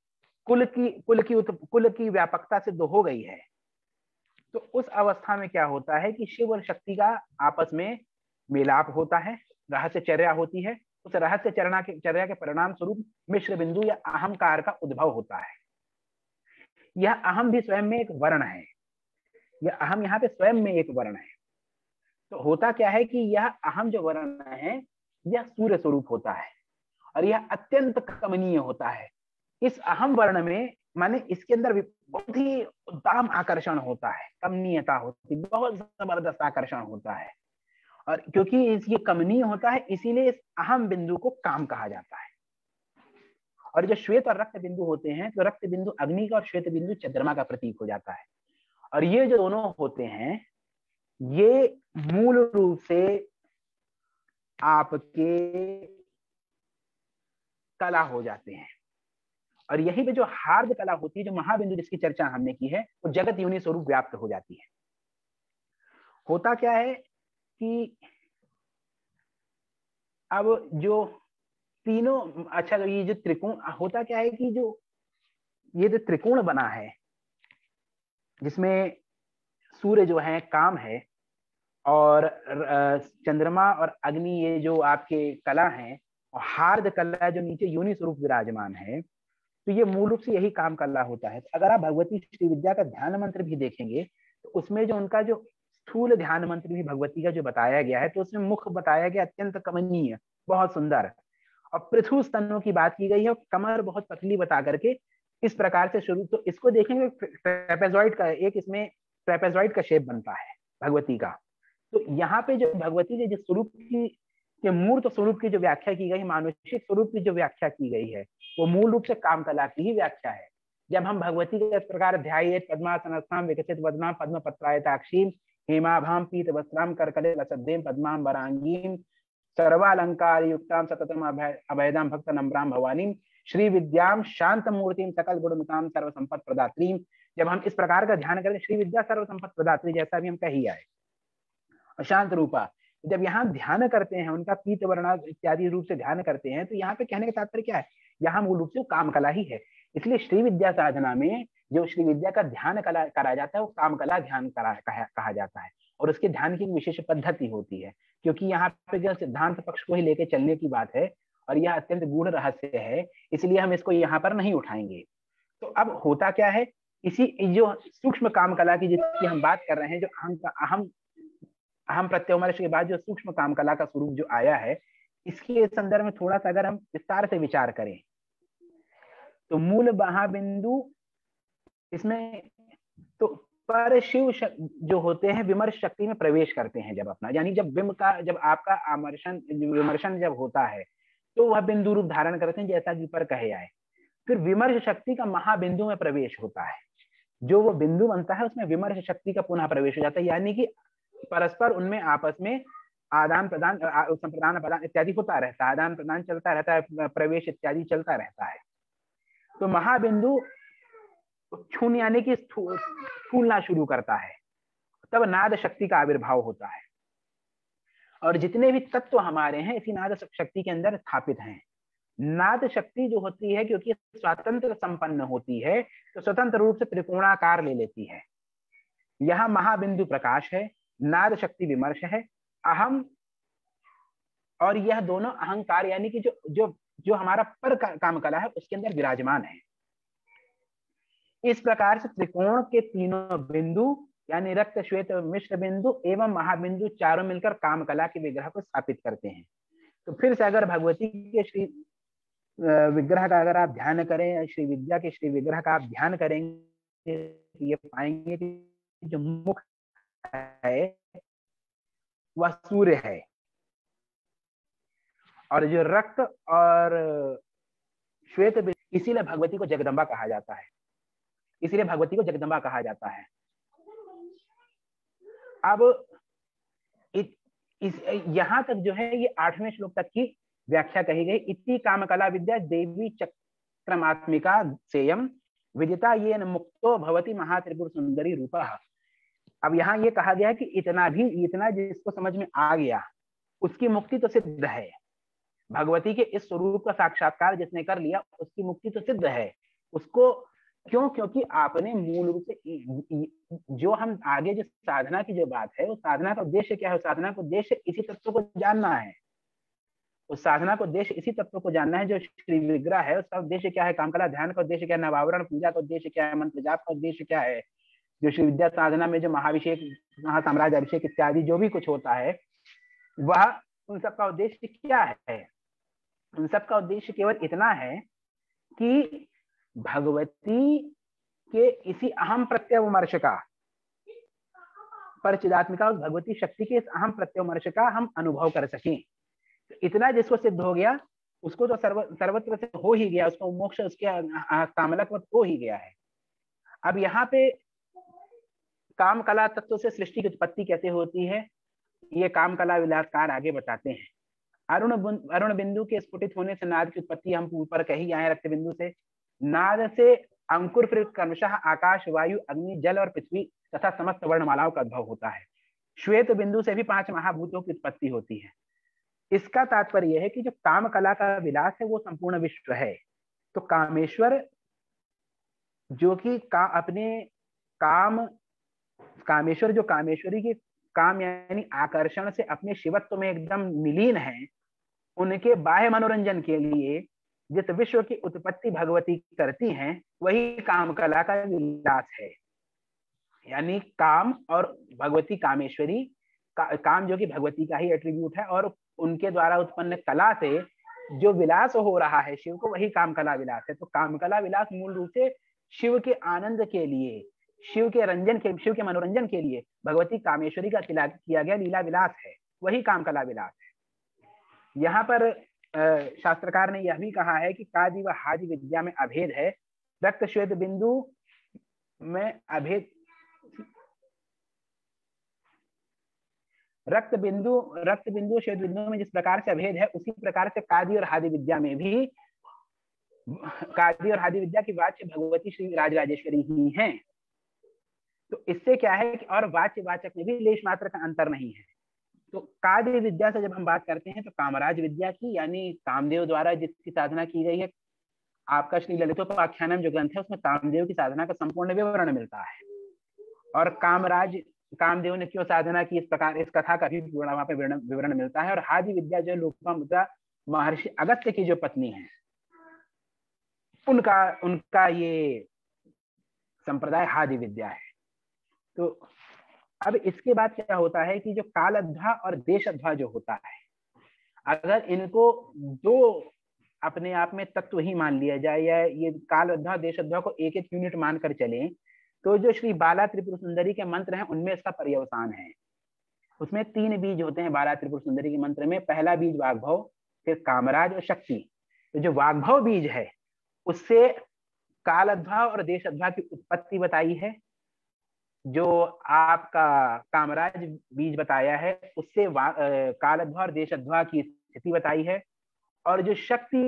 कुल की व्यापकता सिद्ध हो गई है, तो उस अवस्था में क्या होता है कि शिव और शक्ति का आपस में मिलाप होता है, रहस्य चर्या होती है। उस रहस्य चर्या के परिणाम स्वरूप मिश्र बिंदु या अहंकार का उद्भव होता है। यह अहम भी स्वयं में एक वर्ण है, यह अहम यहाँ पे स्वयं में एक वर्ण है। तो होता क्या है कि यह अहम जो वर्ण है, यह सूर्य स्वरूप होता है, और यह अत्यंत कमनीय होता है। इस अहम वर्ण में माने इसके अंदर भी बहुत ही उत्तम आकर्षण होता है, कमनीयता होती है, बहुत जबरदस्त आकर्षण होता है। और क्योंकि ये कमनीय होता है, इसीलिए इस अहम बिंदु को काम कहा जाता है। और जो श्वेत और रक्त बिंदु होते हैं, तो रक्त बिंदु अग्नि का और श्वेत बिंदु चंद्रमा का प्रतीक हो जाता है। और ये जो दोनों होते हैं, ये मूल रूप से आपके कला हो जाते हैं। और यही पे जो हार्द कला होती है, जो महाबिंदु जिसकी चर्चा हमने की है, वो जगत योनि स्वरूप व्याप्त हो जाती है। होता क्या है कि अब जो तीनों, अच्छा ये जो त्रिकोण होता क्या है कि जो ये जो त्रिकोण बना है, जिसमें सूर्य जो है काम है, और चंद्रमा और अग्नि ये जो आपके कला हैं, और हार्द कला जो नीचे योनि स्वरूप विराजमान है, तो ये मूल रूप से यही काम कला होता है। तो अगर आप भगवती श्री विद्या का ध्यान मंत्र भी देखेंगे, तो उसमें जो उनका जो स्थूल ध्यान मंत्र भी भगवती का जो बताया गया है, तो उसमें मुख बताया गया अत्यंत कमनीय, बहुत सुंदर, और पृथु स्तनों की बात की गई है, और कमर बहुत पतली बता करके इस प्रकार से शुरू, तो इसको देखेंगे ट्रेपेजॉइड का, एक इसमें ट्रेपेजॉइड का शेप बनता है भगवती का। तो यहाँ पे जो भगवती के जिस स्वरूप की, के मूर्त स्वरूप की जो व्याख्या की गई, मानुषिक स्वरूप की जो व्याख्या की गई है, वो मूल रूप से काम कला की ही व्याख्या है। जब हम भगवती के इस प्रकार ध्यायेत पद्मासनस्थां विकसित वदनां पद्म पत्रायताक्षीं हेमाभां पीत वस्त्रां करकले लसद्दें पद्मां वरांगीं सर्वालंकार युक्तां सततम अभयदां भक्त नम्रां भवानीं श्री विद्यां शांत मूर्तिं सकल गुणमतां सर्व संपत् प्रदात्रीं। जब हम इस प्रकार का ध्यान करें, श्री विद्या सर्व संपत् प्रदात्री, जैसा भी हम कही आए, अशांत रूपा, जब यहाँ ध्यान करते हैं, उनका पीत वर्णा इत्यादि रूप से ध्यान करते हैं, तो यहाँ पे कहने का तात्पर्य क्या है, यहाँ मूल रूप से काम कला ही है। इसलिए श्री विद्या साधना में जो श्री विद्या का ध्यान कला करा जाता है, वो काम कला ध्यान कहा जाता है। और उसके ध्यान की विशेष पद्धति होती है, क्योंकि यहाँ पे जो सिद्धांत पक्ष को ही लेके चलने की बात है, और यह अत्यंत गूढ़ रहस्य है, इसलिए हम इसको यहाँ पर नहीं उठाएंगे। तो अब होता क्या है, इसी जो सूक्ष्म काम कला की जिसकी हम बात कर रहे हैं, जो अहम प्रत्यवमर्श के बाद जो सूक्ष्म काम कला का स्वरूप जो आया है, इसके संदर्भ में थोड़ा सा अगर हम विस्तार से विचार करें, तो मूल महाबिंदु इसमें तो पर शिव जो होते हैं विमर्श शक्ति में प्रवेश करते हैं जब अपना, यानी जब बिंब का, जब आपका विमर्शन जब होता है, तो वह बिंदु रूप धारण करते हैं, जैसा कि पर कहे आए। फिर विमर्श शक्ति का महाबिंदु में प्रवेश होता है, जो वो बिंदु बनता है उसमें विमर्श शक्ति का पुनः प्रवेश हो जाता है, यानी कि परस्पर उनमें आपस में आदान प्रदान प्रदान इत्यादि होता रहता है, आदान प्रदान चलता रहता है, प्रवेश इत्यादि चलता रहता है। तो महाबिंदु क्षूण यानी कि फूलना शुरू करता है, तब नाद शक्ति का आविर्भाव होता है। और जितने भी तत्व हमारे हैं इसी नाद शक्ति के अंदर स्थापित हैं। नाद शक्ति जो होती है, क्योंकि स्वतंत्र संपन्न होती है, तो स्वतंत्र रूप से त्रिकोणाकार ले लेती है। यहाँ महाबिंदु प्रकाश है, नाद शक्ति विमर्श है, अहम, और यह दोनों अहंकार यानी कि जो जो जो हमारा पर काम कला है उसके अंदर विराजमान है। इस प्रकार से त्रिकोण के तीनों बिंदु यानी रक्त श्वेत मिश्र बिंदु एवं महाबिंदु चारों मिलकर काम कला के विग्रह को स्थापित करते हैं। तो फिर से अगर भगवती के श्री विग्रह का अगर आप ध्यान करें, श्री विद्या के श्री विग्रह का आप ध्यान करेंगे, ये पाएंगे कि जो मुख है वह सूर्य है, और जो रक्त और श्वेत, इसीलिए भगवती को जगदम्बा कहा जाता है, इसीलिए भगवती को जगदम्बा कहा जाता है। अब यहां तक जो है ये 8वें श्लोक तक की व्याख्या कही गई। इति काम कला विद्या देवी चक्रमात्मिका सेयम विदिता येन मुक्तो भवति महात्रिपुर सुंदरी रूपा। अब यहाँ ये कहा गया है कि इतना जिसको समझ में आ गया उसकी मुक्ति तो सिद्ध है। भगवती के इस स्वरूप का साक्षात्कार जिसने कर लिया उसकी मुक्ति तो सिद्ध है। उसको क्यों? क्योंकि आपने मूल रूप से जो हम आगे जो साधना की जो बात है, उस साधना का उद्देश्य क्या है? साधना का उद्देश्य इसी तत्व को जानना है। उस साधना का उद्देश्य इसी तत्व को जानना है जो श्री विग्रह है। उसका उद्देश्य क्या है? कामकला ध्यान का उद्देश्य क्या है? नवावरण पूजा का उद्देश्य क्या है? मंत्र जाप का उद्देश्य क्या है? जो श्री विद्या साधना में जो महाभिषेक, महासाम्राज्य अभिषेक इत्यादि जो भी कुछ होता है, वह उन सब का उद्देश्य क्या है? उन सब का उद्देश्य केवल इतना है कि भगवती के इसी अहम प्रत्यवमर्श का, परचिदात्मिका उस भगवती शक्ति के इस अहम प्रत्यवमर्श का हम अनुभव कर सकें। इतना जिसको सिद्ध हो गया उसको तो सर्वत्र से हो ही गया, उसको मोक्ष, उसके कामलक हो ही गया है। अब यहाँ पे काम कला तत्व से सृष्टि की उत्पत्ति कैसे होती है, ये काम कला विलासकार आगे बताते हैं। अरुण बिंदु के स्फुटित होने से नाद की उत्पत्ति हम ऊपर कही आए, रक्त बिंदु से। नाद से अंकुर फिर क्रमशः आकाश, वायु, अग्नि, जल और पृथ्वी तथा समस्त वर्णमालाओं का उद्भव होता है। श्वेत बिंदु से भी 5 महाभूतों की उत्पत्ति होती है। इसका तात्पर्य यह है कि जो काम कला का विलास है वो संपूर्ण विश्व है। तो कामेश्वर जो कि अपने कामेश्वर जो कामेश्वरी के काम यानी आकर्षण से अपने शिवत्व में एकदम निलीन है, उनके बाह्य मनोरंजन के लिए जिस विश्व की उत्पत्ति भगवती करती हैं वही काम कला का विलास है। यानी काम और भगवती कामेश्वरी काम जो कि भगवती का ही एट्रीब्यूट है, और उनके द्वारा उत्पन्न कला से जो विलास हो रहा है शिव को, वही कामकला विलास है। तो कामकला विलास मूल रूप से शिव के आनंद के लिए, शिव के मनोरंजन के लिए भगवती कामेश्वरी का किया गया लीला विलास है, वही कामकला विलास है। यहाँ पर शास्त्रकार ने यह भी कहा है कि कादि व हादि विद्या में अभेद है, रक्त श्वेत बिंदु में अभेद, रक्त बिंदु श्वेत बिंदु में जिस प्रकार से अभेद है, उसी प्रकार से कादि और हादि विद्या में भी कादि और हादि विद्या की वाच्य भगवती श्री राजराजेश्वरी ही हैं। तो इससे क्या है कि और वाच्य वाचक में भी लेश मात्र का अंतर नहीं है। तो कादि विद्या से जब हम बात करते हैं तो कामराज विद्या की, यानी कामदेव द्वारा जिसकी साधना की गई है, आपका श्री ललितोपाख्यानम जो ग्रंथ है उसमें कामदेव की साधना का संपूर्ण विवरण मिलता है। और कामदेव ने क्यों साधना की, इस प्रकार इस कथा का भी पूरा वहां पे विवरण मिलता है। और हादि विद्या जो लोपामुद्रा महर्षि अगस्त्य की जो पत्नी है, उनका ये संप्रदाय हादि विद्या है। तो अब इसके बाद क्या होता है कि जो कालध्वा और देशध्वा जो होता है, अगर इनको दो अपने आप में तत्व ही मान लिया जाए, या ये कालध्वा देशध्वा को एक एक यूनिट मानकर चले, तो जो श्री बाला त्रिपुर सुंदरी के मंत्र हैं उनमें इसका पर्यवसान है। उसमें 3 बीज होते हैं बाला त्रिपुर सुंदरी के मंत्र में। पहला बीज वाग्भव, फिर कामराज और शक्ति। तो जो वाग्भव बीज है उससे कालध्वा और देशध्वा की उत्पत्ति बताई है, जो आपका कामराज बीज बताया है उससे कालध्वा और देशध्वा की स्थिति बताई है। और जो शक्ति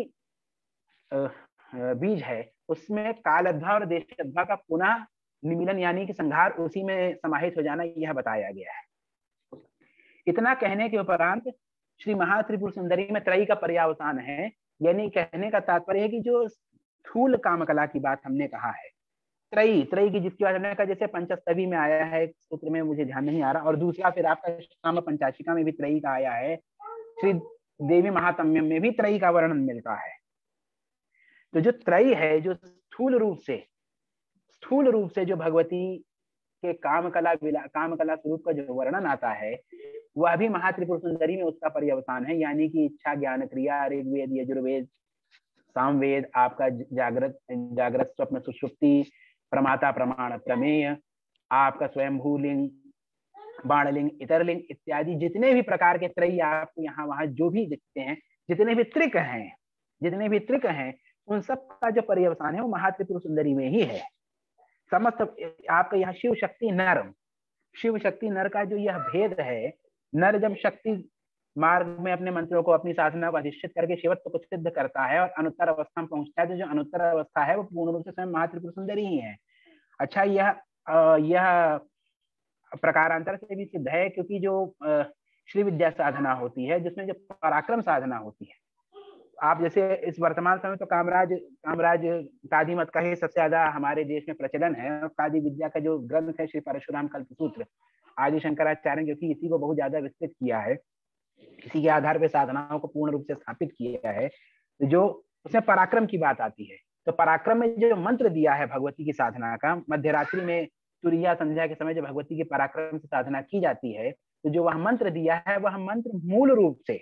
बीज है उसमें कालध्वा और देशध्वा का पुनः निमिलन यानी कि संहार, उसी में समाहित हो जाना, यह बताया गया है। इतना कहने के उपरांत श्री महात्रिपुर सुंदरी में त्रयी का पर्यावसान है, यानी कहने का तात्पर्य है कि जो स्थूल कामकला की बात हमने कहा है, त्रयी की जिसकी बात हमने कहा, जैसे पंचस्तवी में आया है, सूत्र में मुझे ध्यान नहीं आ रहा, और दूसरा फिर आपका श्याम पंचाशिका में भी त्रयी का आया है, श्री देवी महात्म्यम में भी त्रयी का वर्णन मिलता है। तो जो त्रयी है, जो स्थूल रूप से जो भगवती के कामकला स्वरूप का जो वर्णन आता है, वह भी महात्रिपुर सुंदरी में उसका पर्यवसान है। यानी कि इच्छा, ज्ञान, क्रिया, ऋग्वेद, यजुर्वेद, सामवेद, आपका जागृत स्वप्न सुषुप्ति, प्रमाता, प्रमाण, प्रमेय, आपका स्वयंभूलिंग, बाणलिंग, इतरलिंग इत्यादि जितने भी प्रकार के त्रयी आपको यहाँ वहां जो भी दिखते हैं, जितने भी त्रिक हैं, उन सब का जो पर्यवसान है वो महात्रिपुर सुंदरी में ही है। समस्त आपका यहाँ शिव शक्ति नर का जो यह भेद है, नर जब शक्ति मार्ग में अपने मंत्रों को, अपनी साधना को अधिष्ठित करके शिवत्व को सिद्ध करता है और अनुत्तर अवस्था में पहुंचता है, तो जो अनुत्तर अवस्था है वो पूर्ण रूप से स्वयं महात्रिपुर सुंदरी ही है। अच्छा, यह प्रकारांतर से भी सिद्ध है, क्योंकि जो श्री विद्या साधना होती है, जिसमें जो पराक्रम साधना होती है, आप जैसे इस वर्तमान समय तो कामराज कादि मत का ही सबसे ज्यादा हमारे देश में प्रचलन है। और कादि विद्या का जो ग्रंथ है श्री परशुराम कल्पसूत्र, आदि शंकराचार्य जो कि इसी को बहुत ज्यादा विस्तृत किया है, इसी के आधार पर साधनाओं को पूर्ण रूप से स्थापित किया है। तो जो उसमें पराक्रम की बात आती है, तो पराक्रम में जो मंत्र दिया है भगवती की साधना का, मध्यरात्रि में तुरिया संध्या के समय जो भगवती की पराक्रम से साधना की जाती है, तो जो वह मंत्र दिया है, वह मंत्र मूल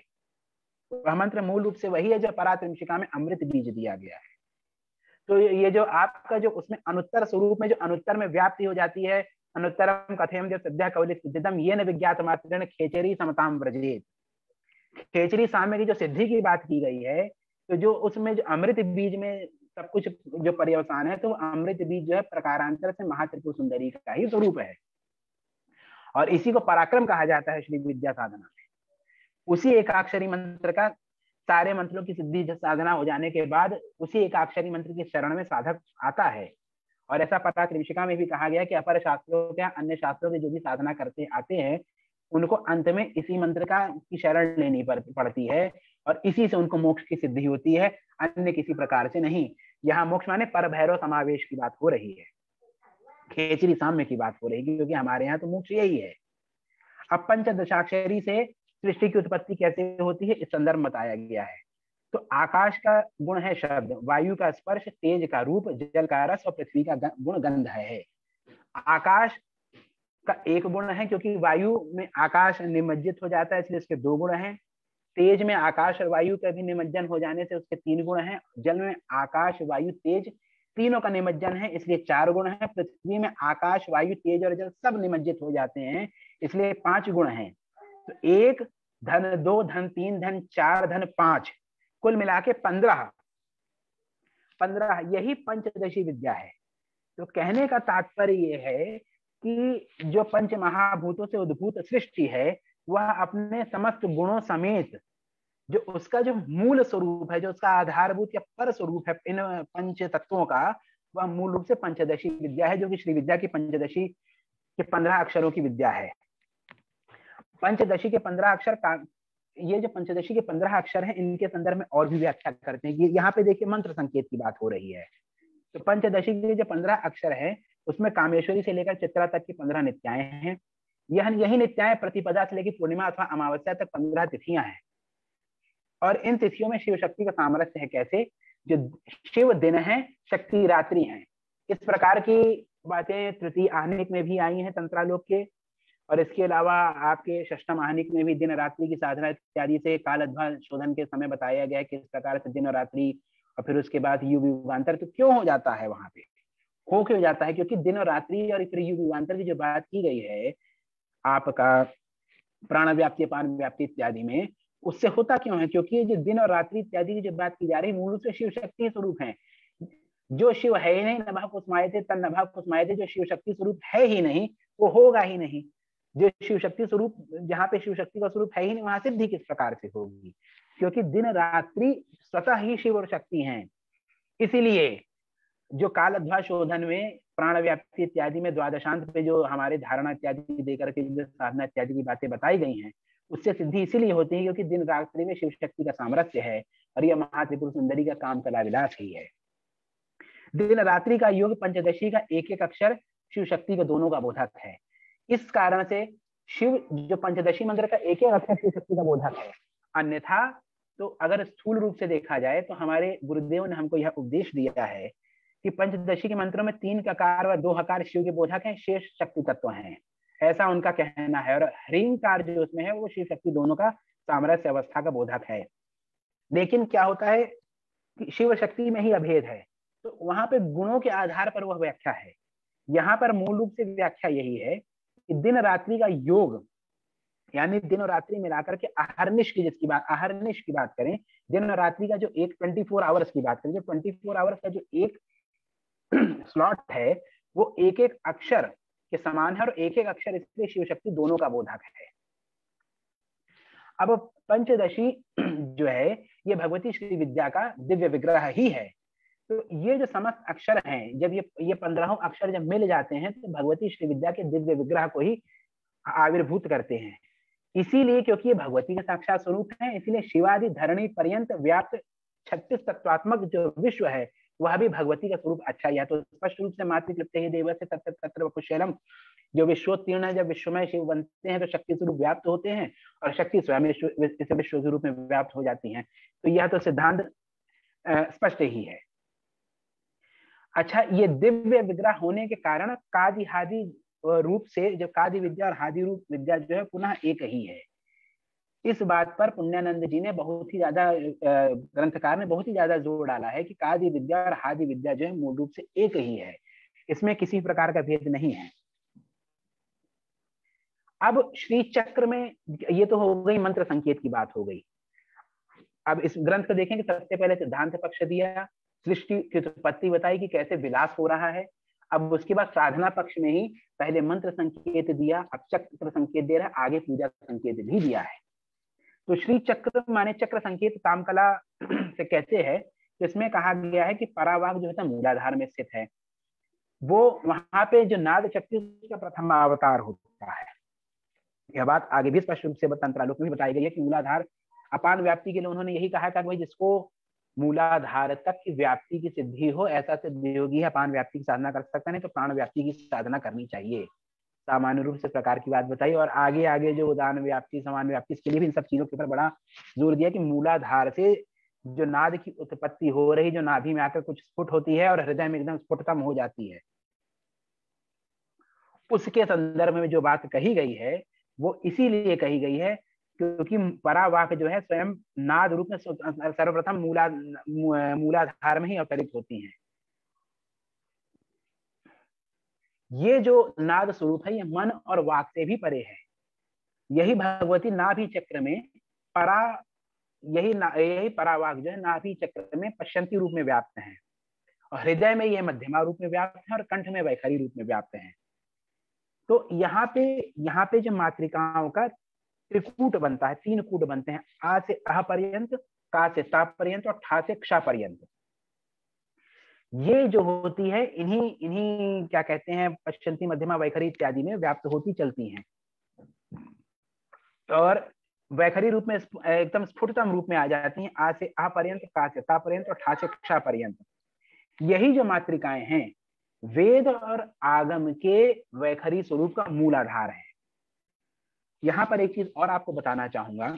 रूप से वही है जो परात्रिमशिका में अमृत बीज दिया गया है। तो ये जो आपका जो उसमें अनुत्तर स्वरूप में जो अनुत्तर में व्याप्ति हो जाती है, अनुत्तरम कथेम जो सद्या कवलित सिद्धितम ये न विज्ञात मात्रेण खेचरी समताम व्रजेत, खेचरी साम्य की जो सिद्धि की बात की गई है, तो जो उसमें जो अमृत बीज में सब कुछ जो पर्यवसान है, तो अमृत बीज जो है प्रकारांतर से महात्रिपुर सुंदरी का ही स्वरूप है। और इसी को पराक्रम कहा जाता है श्री विद्या साधना में। उसी एकाक्षरी मंत्र का सारे मंत्रों की सिद्धि साधना हो जाने के बाद उसी एकाक्षरी मंत्र की शरण में साधक आता है। और ऐसा परात्रिमशिका में भी कहा गया कि अपर शास्त्रों के अन्य शास्त्रों के जो भी साधना करते आते हैं, उनको अंत में इसी मंत्र की शरण लेनी पड़ती है, और इसी से उनको मोक्ष की सिद्धि होती है, अन्य किसी प्रकार से नहीं। यहाँ मोक्ष माने पर भैरव समावेश की बात हो रही है, खेचरी साम्य की बात हो रही है, क्योंकि हमारे यहाँ तो मोक्ष यही है। अब पंचदशाक्षरी से सृष्टि की उत्पत्ति कैसे होती है, इस संदर्भ में बताया गया है। तो आकाश का गुण है शब्द, वायु का स्पर्श, तेज का रूप, जल का रस और पृथ्वी का गुण गंध है। आकाश का एक गुण है, क्योंकि वायु में आकाश निमज्जित हो जाता है, इसलिए इसके 2 गुण हैं, तेज में आकाश और वायु का भी निमज्जन हो जाने से उसके 3 गुण हैं। जल में आकाश वायु तेज तीनों का निमज्जन है, इसलिए 4 गुण हैं। पृथ्वी में आकाश वायु तेज और जल सब निमज्जित हो जाते हैं, इसलिए 5 गुण हैं। तो 1 धन 2 धन 3 धन 4 धन 5 कुल मिला के 15 यही पंचदशी विद्या है। तो कहने का तात्पर्य ये है कि जो पंच महाभूतों से उद्भूत सृष्टि है वह अपने समस्त गुणों समेत जो उसका जो मूल स्वरूप है, जो उसका आधारभूत या पर स्वरूप है इन पंच तत्वों का, वह मूल रूप से पंचदशी विद्या है, जो कि श्री विद्या की पंचदशी के 15 अक्षरों की विद्या है। पंचदशी के 15 अक्षर का ये जो पंचदशी के 15 अक्षर हैं, इनके संदर्भ में और भी व्याख्या करते हैं। यहाँ पे देखिए मंत्र संकेत की बात हो रही है। तो पंचदशी के जो 15 अक्षर हैं उसमें कामेश्वरी से लेकर चित्रा तक की 15 नित्याएं हैं। यही नित्याएं प्रतिपदा से लेकर पूर्णिमा अथवा अमावस्या तक 15 तिथियां हैं। और इन तिथियों में शिव शक्ति का सामरस्य है। कैसे? जो शिव दिन है, शक्ति रात्रि है। इस प्रकार की बातें तृतीय आहनिक में भी आई हैं तंत्रालोक के। और इसके अलावा आपके षष्ठम आहनिक में भी दिन रात्रि की साधना इत्यादि से कालध्वा शोधन के समय बताया गया है किस प्रकार से दिन और रात्रि, और फिर उसके बाद युग युगांतर। तो क्यों हो जाता है वहां पे? हो क्यों जाता है? क्योंकि दिन और रात्रि और फिर युग युगांतर की जो बात की गई है आपका प्राण व्याप्ति अपान व्याप्ति इत्यादि में, उससे होता क्यों है? क्योंकि ये जो दिन और रात्रि इत्यादि की जो बात की जा रही है मूल रूप से शिव शक्ति स्वरूप है। जो शिव है ही नहीं, नभः कुसुमायते तन नभः कुसुमायते, जो शिव शक्ति स्वरूप है ही नहीं वो होगा ही नहीं। जो शिव शक्ति स्वरूप, जहाँ पे शिव शक्ति का स्वरूप है ही नहीं वहां सिद्धि किस प्रकार से होगी? क्योंकि दिन रात्रि स्वतः ही शिव और शक्ति हैं। इसीलिए जो कालध्वा शोधन में प्राण व्याप्ति इत्यादि में द्वादशांत पे जो हमारे धारणा इत्यादि देकर के जो साधना इत्यादि की बातें बताई गई हैं, उससे सिद्धि इसीलिए होती है क्योंकि दिन रात्रि में शिव शक्ति का सामरस्य है और यह महात्रिपुर सुंदरी का काम कला विलास ही है। दिन रात्रि का योग पंचदशी का एक एक अक्षर शिव शक्ति का दोनों का बोधक है। इस कारण से शिव जो पंचदशी मंत्र का एक एक अक्षर शिव शक्ति का बोधक है। अन्यथा तो अगर स्थूल रूप से देखा जाए तो हमारे गुरुदेव ने हमको यह उपदेश दिया है कि पंचदशी के मंत्रों में 3 ककार व 2 हकार शिव के बोधक हैं, शेष शक्ति तत्व हैं, ऐसा उनका कहना है। और ह्रींकार जो उसमें है वो शिव शक्ति दोनों का सामरस्य अवस्था का बोधक है। लेकिन क्या होता है कि शिव शक्ति में ही अभेद है, तो वहां पे गुणों के आधार पर वह व्याख्या है। यहाँ पर मूल रूप से व्याख्या यही है कि दिन रात्रि का योग, यानी दिन और रात्रि मिलाकर के अहर्निश की बात करें, दिन और रात्रि का जो एक 24 आवर्स की बात करें, जो 24 आवर्स का जो एक स्लॉट है वो एक एक अक्षर के समान है और एक एक अक्षर इसलिए शिव शक्ति दोनों का बोधक है। अब पंचदशी जो है ये भगवती श्री विद्या का दिव्य विग्रह ही है। तो ये जो समस्त अक्षर हैं, जब ये 15 अक्षर जब मिल जाते हैं तो भगवती श्री विद्या के दिव्य विग्रह को ही आविर्भूत करते हैं। इसीलिए क्योंकि ये भगवती का साक्षात स्वरूप है, इसीलिए शिवादि धरणी पर्यंत व्याप्त 36 तत्वात्मक जो विश्व है वह भी भगवती का स्वरूप। अच्छा, यह तो स्पष्ट रूप से मातृक्लिप्ते ही देव से तत्र तत्र वपुशैलम, जो विश्वोत्तीर्ण है, जब विश्वमय शिव बनते हैं तो शक्ति स्वरूप व्याप्त होते हैं और शक्ति स्वयं इस विश्व स्वरूप में व्याप्त हो जाती हैं। तो यह तो सिद्धांत स्पष्ट ही है। अच्छा, ये दिव्य विग्रह होने के कारण कादि हादि रूप से जो कादि विद्या और हादि रूप विद्या जो है पुनः एक ही है। इस बात पर पुण्यानंद जी ने बहुत ही ज्यादा, ग्रंथकार ने बहुत ही ज्यादा जोर डाला है कि कादि विद्या और हादि विद्या जो है मूल रूप से एक ही है, इसमें किसी प्रकार का भेद नहीं है। अब श्री चक्र में ये तो हो गई मंत्र संकेत की बात हो गई। अब इस ग्रंथ को देखेंगे, सबसे पहले सिद्धांत पक्ष दिया, सृष्टि की उत्पत्ति बताई कि कैसे विलास हो रहा है। अब उसके बाद साधना पक्ष में ही पहले मंत्र संकेत दिया, अब चक्र संकेत दे रहा है, आगे पूजा संकेत भी दिया है। तो श्री चक्र माने चक्र संकेत कामकला से कहते हैं, इसमें कहा गया है कि परावाग जो है मूलाधार में स्थित है, वो वहां पे जो नाद शक्ति का प्रथम अवतार होता है। यह बात आगे भी स्पष्ट रूप से तंत्रालोक में बताई गई है कि मूलाधार अपान व्याप्ति के लिए उन्होंने यही कहा था कि भाई जिसको मूलाधार तक की व्याप्ति की सिद्धि हो, ऐसा सिद्ध योगी है, अपान व्याप्ति की साधना कर सकता नहीं तो प्राण व्याप्ति की साधना करनी चाहिए। सामान्य रूप से प्रकार की बात बताई और आगे आगे जो उदान व्याप्ति समान व्याप्ति, इसके लिए भी इन सब चीजों के ऊपर बड़ा जोर दिया कि मूलाधार से जो नाद की उत्पत्ति हो रही, जो नाभि में आकर कुछ स्फुट होती है और हृदय में एकदम स्फुटतम हो जाती है, उसके संदर्भ में जो बात कही गई है वो इसीलिए कही गई है क्योंकि परावाक जो है स्वयं नाद रूप में सर्वप्रथम मूलाधार में ही अवतरित होती हैं। ये जो नाद स्वरूप है ये मन और वाक से भी परे है। यही भगवती नाभि चक्र में परा यही परावाक जो है नाभि चक्र में पश्चंती रूप में व्याप्त है, और हृदय में ये मध्यमा रूप में व्याप्त है, और कंठ में वैखरी रूप में व्याप्त है। तो यहाँ पे जो मातृकाओं का त्रिकूट बनता है, 3 कूट बनते हैं, आ से अह पर्यंत, का से ता पर्यंत और ठा से क्ष पर्यंत। ये जो होती है इन्हीं क्या कहते हैं पश्चंती मध्यमा वैखरी इत्यादि में व्याप्त होती चलती हैं, और वैखरी रूप में एकदम स्फुटतम रूप में आ जाती हैं, आ से आ पर्यंत, का से ता पर्यंत और ठा से क्ष पर्यंत। यही जो मातृकाएं हैं वेद और आगम के वैखरी स्वरूप का मूल आधार है। यहाँ पर एक चीज और आपको बताना चाहूंगा,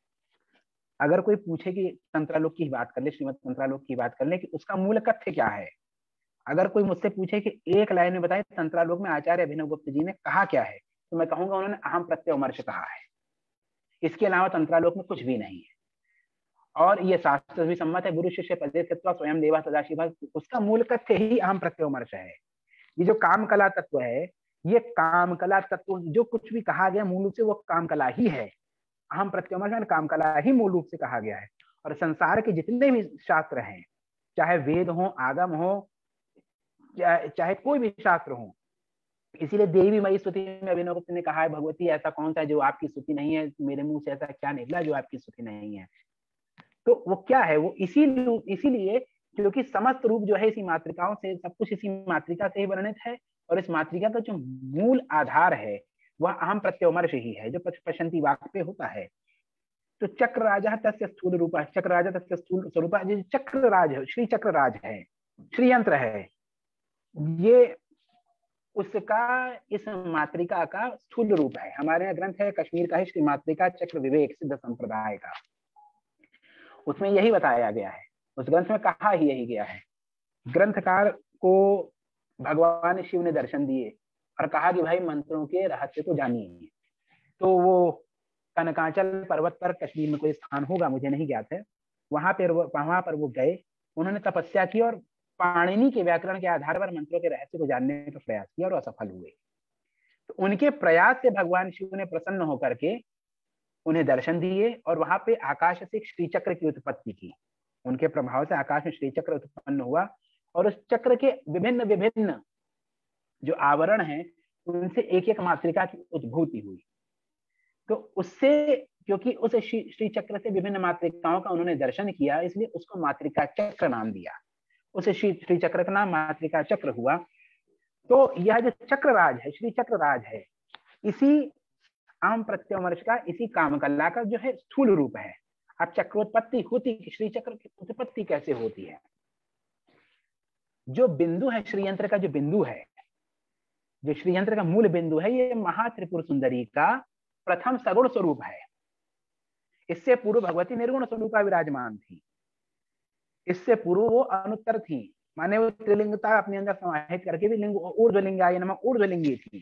अगर कोई पूछे कि तंत्रालोक की बात कर ले, श्रीमद तंत्रालोक की बात कर ले कि उसका मूल कथ्य क्या है, अगर कोई मुझसे पूछे कि एक लाइन में बताए तंत्रालोक में आचार्य अभिनव गुप्त जी ने कहा क्या है, तो मैं कहूंगा उन्होंने अहम प्रत्यवमर्श कहा है। इसके अलावा तंत्रालोक में कुछ भी नहीं है, और ये शास्त्र भी सम्मत है, गुरु शिष्य पदे सत्वा स्वयं देवा सदाशिव, उसका मूल कथ्य ही अहम प्रत्यवमर्श है। ये जो काम कला तत्व है, ये काम कला तत्व जो कुछ भी कहा गया मूल रूप से वो काम कला ही है। अहम प्रत्यवमर्श काम कला ही मूल रूप से कहा गया है। और संसार के जितने भी शास्त्र हैं, चाहे वेद हो, आगम हो, चाहे कोई भी शास्त्र हो, इसीलिए देवी मई स्तुति में अभिनव गुप्त ने कहा है, भगवती ऐसा कौन सा है जो आपकी स्तुति नहीं है, मेरे मुंह से ऐसा क्या निकला जो आपकी स्तुति नहीं है। तो वो क्या है, वो इसीलिए क्योंकि समस्त रूप जो है इसी मातृकाओं से, सब कुछ इसी मातृका से ही वर्णित है, और इस मातृका का जो मूल आधार है वह अहम प्रत्यवमर्श ही है, जो पश्चंती वाक्य पे होता है। तो चक्र राजा तस्य स्थूल रूपा, चक्र राजा तस्य स्थूल स्वरूपा, जो चक्र राज है, श्री चक्र राज है, श्री यंत्र है, ये उसका इस मातृका का स्थूल रूप है। हमारे यहाँ ग्रंथ है कश्मीर का ही श्री मातृका चक्र विवेक सिद्ध संप्रदाय का, उसमें यही बताया गया है, उस ग्रंथ में कहा ही यही गया है। ग्रंथकार को भगवान शिव ने दर्शन दिए और कहा कि भाई मंत्रों के रहस्य को जानिए। तो वो कनकाचल पर्वत पर, कश्मीर में कोई स्थान होगा मुझे नहीं ज्ञात है, वहां पर वो गए, उन्होंने तपस्या की और पाणिनि के व्याकरण के आधार पर मंत्रों के रहस्य को जानने का प्रयास किया और असफल हुए। तो उनके प्रयास से भगवान शिव ने प्रसन्न होकर के उन्हें दर्शन दिए, और वहां पे आकाश से एक श्री चक्र की उत्पत्ति की। उनके प्रभाव से आकाश में श्री चक्र उत्पन्न हुआ, और उस चक्र के विभिन्न विभिन्न जो आवरण हैं उनसे एक एक मातृका की उद्भूति हुई। तो उससे, क्योंकि उस श्री चक्र से विभिन्न मातृकाओं का उन्होंने दर्शन किया, इसलिए उसको मातृका चक्र नाम दिया। उस श्री चक्र का नाम मातृका चक्र हुआ। तो यह जो चक्र राज है, श्री चक्र राज है, इसी आम प्रत्यवमर्श का, इसी काम कला का जो है स्थूल रूप है। अब चक्रोत्पत्ति होती, श्री चक्र की उत्पत्ति कैसे होती है? जो बिंदु है श्रीयंत्र का, जो बिंदु है, जो श्रीयंत्र का मूल बिंदु है, ये महात्रिपुर सुंदरी का प्रथम सगुण स्वरूप है। इससे पूर्व भगवती निर्गुण स्वरूपा विराजमान थी, इससे पूर्व वो अनुत्तर थी, माने वो त्रिलिंगता अपने अंदर समाहित करके भी लिंग ऊर्ध्वलिंगाय नमः ऊर्ध्वलिंगी थी।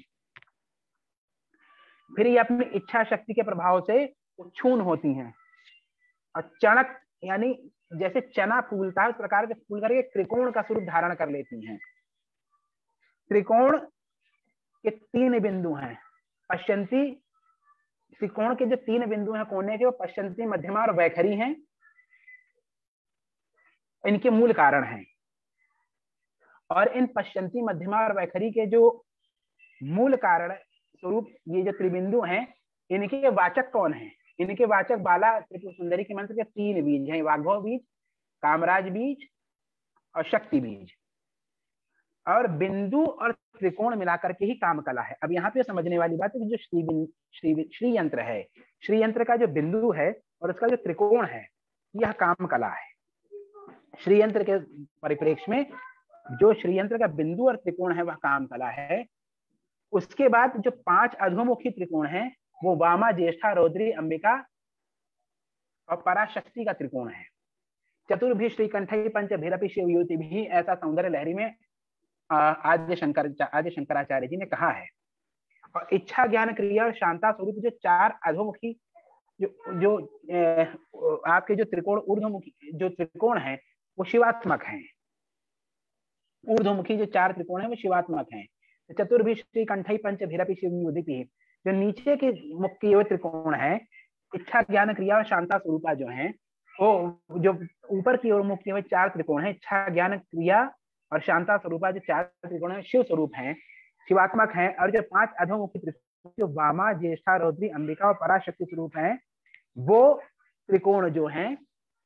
फिर ये अपनी इच्छा शक्ति के प्रभाव से क्षूण होती हैं, और चणक यानी जैसे चना फूलता है उस प्रकार के फूल करके त्रिकोण का स्वरूप धारण कर लेती हैं। त्रिकोण के 3 बिंदु हैं, पश्चंती त्रिकोण के जो 3 बिंदु हैं कोने के, वो पश्चंती, मध्यमा और वैखरी हैं, इनके मूल कारण हैं। और इन पश्चंती, मध्यमा और वैखरी के जो मूल कारण स्वरूप ये जो त्रिबिंदु हैं, इनके वाचक कौन हैं? इनके वाचक बाला त्रिपुर सुंदरी के मंत्र के 3 बीज हैं, वाग्भव बीज, कामराज बीज और शक्ति बीज। और बिंदु और त्रिकोण मिलाकर के ही काम कला है। अब यहाँ पे समझने वाली बात है कि जो श्री यंत्र है, श्री यंत्र का जो बिंदु है और उसका जो त्रिकोण है, यह काम कला है। श्री यंत्र के परिप्रेक्ष्य में जो श्री यंत्र का बिंदु और त्रिकोण है वह काम कला है। उसके बाद जो 5 अधोमुखी त्रिकोण है वो वामा, ज्येष्ठा, रौद्री, अंबिका और पराशक्ति का त्रिकोण है। चतुर्भी श्रीकंठई पंचभिरपि शिव युति भी, ऐसा सौंदर्य लहरी में आद्य शंकराचार्य जी ने कहा है। और इच्छा, ज्ञान, क्रिया और शांता स्वरूप जो 4 अधोमुखी जो आपके जो त्रिकोण ऊर्ध्वमुखी जो त्रिकोण है वो शिवात्मक हैं। ऊर्ध्वमुखी जो 4 त्रिकोण है वो शिवात्मक हैं। चतुर्भि श्री कंठई पंच भैरपी शिवयुदिति, जो नीचे के मुख के त्रिकोण है इच्छा ज्ञान क्रिया और शांता स्वरूपा जो है, वो जो ऊपर की ओर मुख के 4 त्रिकोण है इच्छा ज्ञान क्रिया और शांता स्वरूपा, जो 4 त्रिकोण है शिव स्वरूप हैं, शिवात्मक हैं। और जो 5 अधोमुखी त्रिकोण जो वामा ज्येष्ठा रौद्री अंबिका और पराशक्ति स्वरूप हैं, वो त्रिकोण जो हैं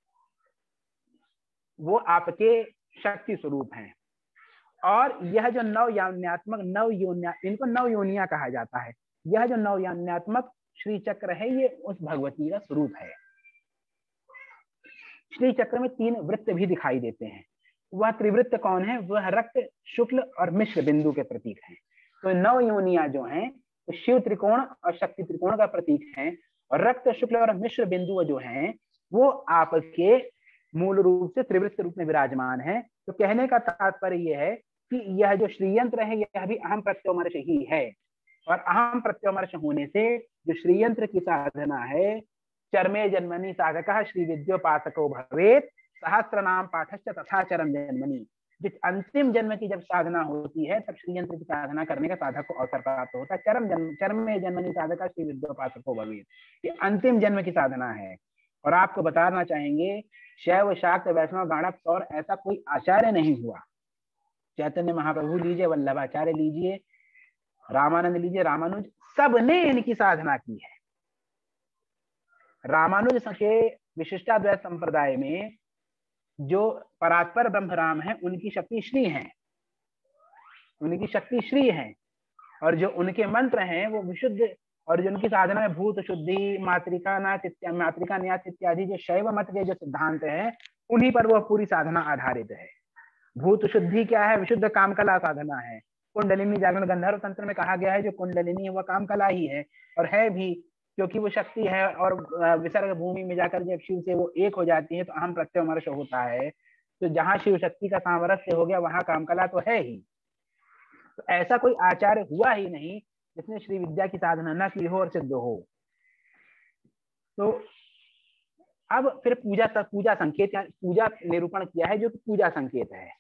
वो आपके शक्ति स्वरूप हैं। और यह जो नवयान्यात्मक इनको नवयोनिया कहा जाता है। यह जो नवयान्यात्मक श्री चक्र है ये उस भगवती का स्वरूप है। श्री चक्र में 3 वृत्त भी दिखाई देते हैं। वह त्रिवृत्त कौन है? वह रक्त, शुक्ल और मिश्र बिंदु के प्रतीक हैं। तो नवयोनिया जो हैं तो शिव त्रिकोण और शक्ति त्रिकोण का प्रतीक है, और रक्त, शुक्ल और मिश्र बिंदु जो हैं वो आपके मूल रूप से त्रिवृत्त रूप में विराजमान है। तो कहने का तात्पर्य यह है कि यह जो श्रीयंत्र है यह भी अहम प्रत्यमर्श ही है, और अहम प्रत्यमर्श होने से जो श्रीयंत्र की साधना है, चरमे जन्मनि साधकः श्री विद्योपासको भवेत् सहस्त्र नाम पाठश्च तथा चरम जन्मनि। जिस अंतिम जन्म की जब साधना होती है तब श्रीयंत्र की साधना करने का साधक को अवसर प्राप्त होता है। चरमे जन्मनि साधकः श्री विद्योपासको भवेत्, ये अंतिम जन्म की साधना है। और आपको बताना चाहेंगे शैव शाक्त वैष्णव गाणक और ऐसा कोई आचार्य नहीं हुआ। चैतन्य महाप्रभु लीजिए, वल्लभाचार्य लीजिए, रामानंद लीजिए, रामानुज, सबने इनकी साधना की है। रामानुज के विशिष्टाद्वैत संप्रदाय में जो परात्पर ब्रह्म राम है उनकी शक्ति श्री है, उनकी शक्ति श्री है। और जो उनके मंत्र हैं वो विशुद्ध, और जो उनकी साधना में भूत शुद्धि, मातृका न्यास इत्यादि जो शैव मत के जो सिद्धांत है उन्हीं पर वह पूरी साधना आधारित है। भूत शुद्धि क्या है? विशुद्ध कामकला साधना है। कुंडलिनी जागरण गंधर्व तंत्र में कहा गया है जो कुंडलिनी है वह कामकला ही है, और है भी, क्योंकि वो शक्ति है। और विसर्ग भूमि में जाकर जब शिव से वो एक हो जाती है तो अहम प्रत्यमर्श होता है। तो जहां शिव शक्ति का सामरस्य हो गया वहां कामकला तो है ही। तो ऐसा कोई आचार्य हुआ ही नहीं जिसने श्री विद्या की साधना न की हो और सिद्ध हो। तो अब फिर पूजा संकेत, पूजा निरूपण किया है जो कि पूजा संकेत है।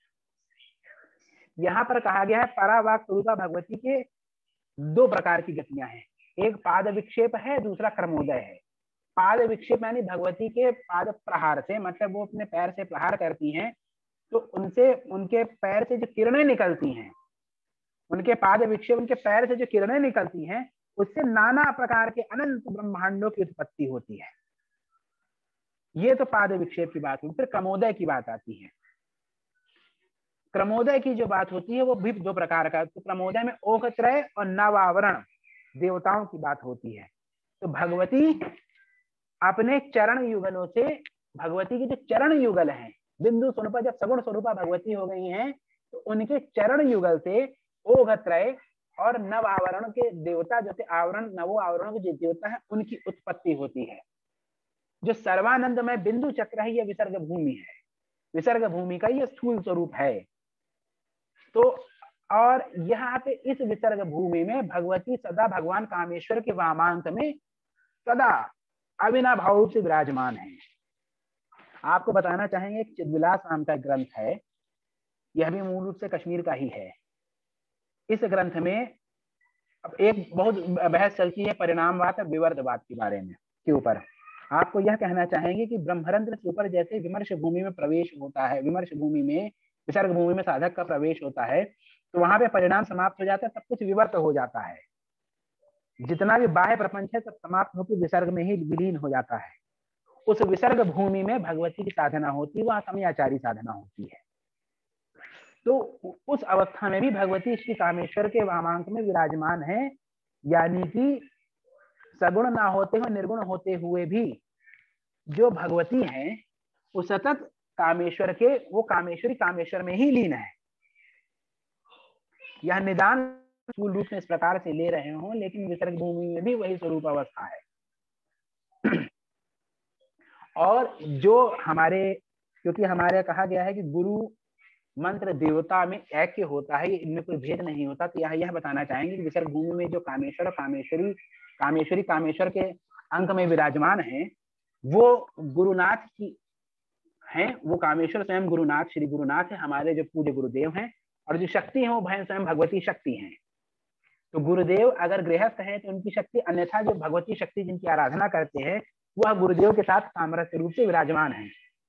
यहाँ पर कहा गया है परावाक स्वरूपा भगवती के 2 प्रकार की गतियां हैं। एक पाद विक्षेप है, दूसरा क्रमोदय है। पाद विक्षेप यानी भगवती के पाद प्रहार से, मतलब वो अपने पैर से प्रहार करती हैं तो उनसे उनके पैर से जो किरणें निकलती हैं, उनके पाद विक्षेप, उनके पैर से जो किरणें निकलती हैं उससे नाना प्रकार के अनंत ब्रह्मांडों की उत्पत्ति होती है। ये तो पाद विक्षेप की बात हुई। फिर क्रमोदय की बात आती है। क्रमोदय की जो बात होती है वो भी 2 प्रकार का। तो क्रमोदय में ओकत्रय और नवावरण देवताओं की बात होती है। तो भगवती अपने चरण युगलों से, भगवती के जो चरण युगल हैं, बिंदु स्वरूपा जब सगुण स्वरूपा भगवती हो गई हैं तो उनके चरण युगल से ओघत्रय और नव आवरण के देवता जो थे, आवरण, नवो आवरणों के जो देवता है उनकी उत्पत्ति होती है। जो सर्वानंद में बिंदु चक्र है यह विसर्ग भूमि है, विसर्ग भूमि का यह स्थूल स्वरूप है। तो और यहाँ पे इस विसर्ग भूमि में भगवती सदा भगवान कामेश्वर के वामांत में सदा अविनाभाव रूप से विराजमान है। आपको बताना चाहेंगे चिद्विलास नाम का ग्रंथ है, यह भी मूल रूप से कश्मीर का ही है। इस ग्रंथ में अब एक बहुत बहस चलती है परिणामवाद और विवर्तवाद के बारे में के ऊपर। आपको यह कहना चाहेंगे कि ब्रह्मरंध्र के ऊपर जैसे विमर्श भूमि में प्रवेश होता है, विमर्श भूमि में, विसर्ग भूमि में साधक का प्रवेश होता है तो वहां पे परिणाम समाप्त हो जाता है, सब कुछ विवर्त हो जाता है। जितना भी बाह्य प्रपंच है सब समाप्त होकर विसर्ग में ही विलीन हो जाता है। उस विसर्ग भूमि में भगवती की साधना होती है, वहां समयाचारी साधना होती है। तो उस अवस्था में भी भगवती श्री कामेश्वर के वामांक में विराजमान है, यानी कि सगुण ना होते हुए, निर्गुण होते हुए भी जो भगवती हैं वो सतत कामेश्वर के, वो कामेश्वरी कामेश्वर में ही लीन है। यह निदान स्थूल रूप में इस प्रकार से ले रहे हों, लेकिन विसर्ग भूमि में भी वही स्वरूप अवस्था है। और जो हमारे, क्योंकि हमारे कहा गया है कि गुरु मंत्र देवता में ऐक्य होता है, इनमें कोई भेद नहीं होता, तो यह बताना चाहेंगे कि विसर्ग भूमि में जो कामेश्वर और कामेश्वरी, कामेश्वरी कामेश्वर के अंक में विराजमान हैं वो गुरुनाथ की हैं, वो कामेश्वर स्वयं गुरुनाथ श्री गुरुनाथ है, हमारे जो पूज्य गुरुदेव हैं, और जो शक्ति है वो स्वयं भगवती शक्ति हैं। तो गुरुदेव अगर गृहस्थ हैं तो उनकी शक्ति, अन्यथा जो भगवती शक्ति जिनकी आराधना करते हैं वह गुरुदेव के साथ सामरस्य रूप से विराजमान है।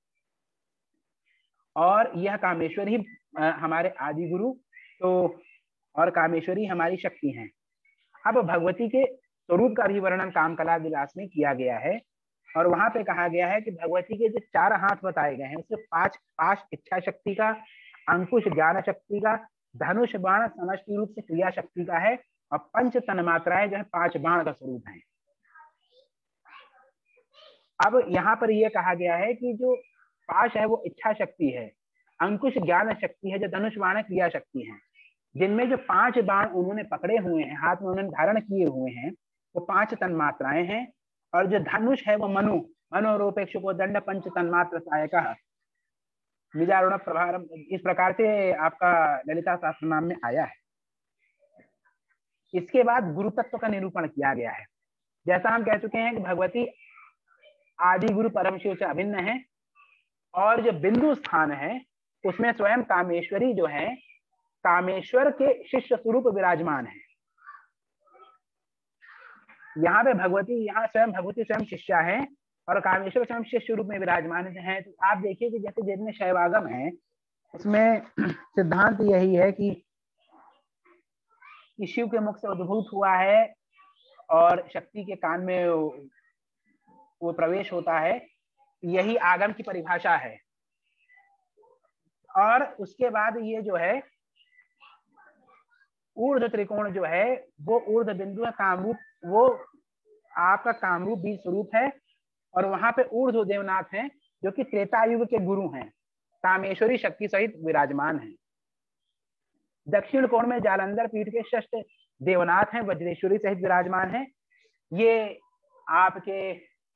और यह कामेश्वर ही हमारे आदि गुरु तो और कामेश्वरी हमारी शक्ति हैं। अब भगवती के स्वरूप का भी वर्णन कामकला विलास में किया गया है, और वहां पे कहा गया है कि भगवती के जो 4 हाथ बताए गए हैं उससे 5 इच्छा शक्ति का, अंकुश ज्ञान शक्ति का, धनुष बाण समष्टि रूप से क्रिया शक्ति का है, और 5 तन्मात्राएं जो है 5 बाण का स्वरूप है। अब यहाँ पर यह कहा गया है कि जो पाश है वो इच्छा शक्ति है, अंकुश ज्ञान शक्ति है, जो धनुष बाण क्रिया शक्ति है, जिनमें जो 5 बाण उन्होंने पकड़े हुए हैं, हाथ में उन्होंने धारण किए हुए हैं, वो 5 तन्मात्राएं हैं। और जो धनुष है वो मनोरूपेक्ष को दंड 5 तन्मात्र सहायक निजारुण प्रभार, इस प्रकार से आपका ललिता सहस्त्रनाम में आया है। इसके बाद गुरु तत्व का निरूपण किया गया है। जैसा हम कह चुके हैं कि भगवती आदि गुरु परम शिव से अभिन्न है, और जो बिंदु स्थान है उसमें स्वयं कामेश्वरी जो है कामेश्वर के शिष्य स्वरूप विराजमान है। यहाँ पे भगवती, यहाँ स्वयं भगवती स्वयं शिष्या है और कामेश्वर स्वयं शिष्य रूप में विराजमान है। तो आप देखिए कि जैसे जितने शैवागम है उसमें सिद्धांत यही है कि शिव के मुख से उद्भूत हुआ है और शक्ति के कान में वो प्रवेश होता है, यही आगम की परिभाषा है। और उसके बाद ये जो है ऊर्ध्व त्रिकोण जो है वो ऊर्ध्व बिंदु है, कामरूप, वो आपका कामरूप बीज स्वरूप है, और वहां पे ऊर्ध्व देवनाथ हैं जो कि त्रेता युग के गुरु हैं, कामेश्वरी शक्ति सहित विराजमान हैं। दक्षिण कोण में जालंधर पीठ के षष्ठ देवनाथ हैं, वज्रेश्वरी सहित विराजमान हैं। ये आपके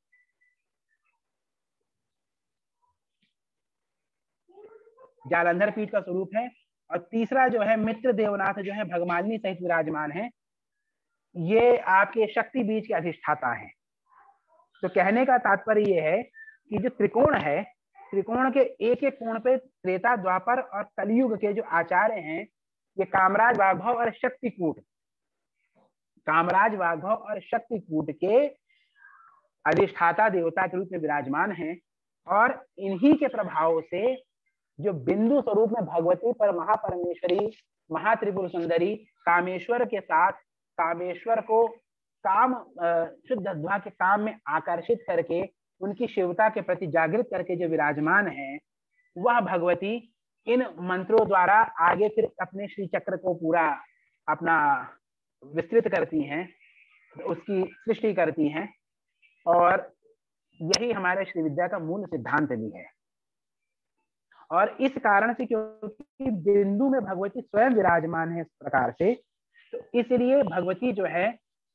जालंधर पीठ का स्वरूप है। और तीसरा जो है मित्र देवनाथ जो है भगमालिनी सहित विराजमान है, ये आपके शक्ति बीज के अधिष्ठाता हैं। तो कहने का तात्पर्य ये है कि जो त्रिकोण है, त्रिकोण के एक एक कोण पे त्रेता द्वापर और कलयुग के जो आचार्य हैं, ये कामराज वाग्भव और शक्तिकूट, कामराज वाग्भव और शक्तिकूट के अधिष्ठाता देवता के रूप में विराजमान हैं। और इन्हीं के प्रभाव से जो बिंदु स्वरूप में भगवती पर महापरमेश्वरी महात्रिपुर सुंदरी कामेश्वर के साथ कामेश्वर को काम शुद्ध अध्वा के काम में आकर्षित करके उनकी शिवता के प्रति जागृत करके जो विराजमान है, वह भगवती इन मंत्रों द्वारा आगे फिर अपने श्री चक्र को पूरा अपना विस्तृत करती हैं, उसकी सृष्टि करती हैं। और यही हमारे श्री विद्या का मूल सिद्धांत भी है। और इस कारण से क्योंकि बिंदु में भगवती स्वयं विराजमान है इस प्रकार से, तो इसलिए भगवती जो है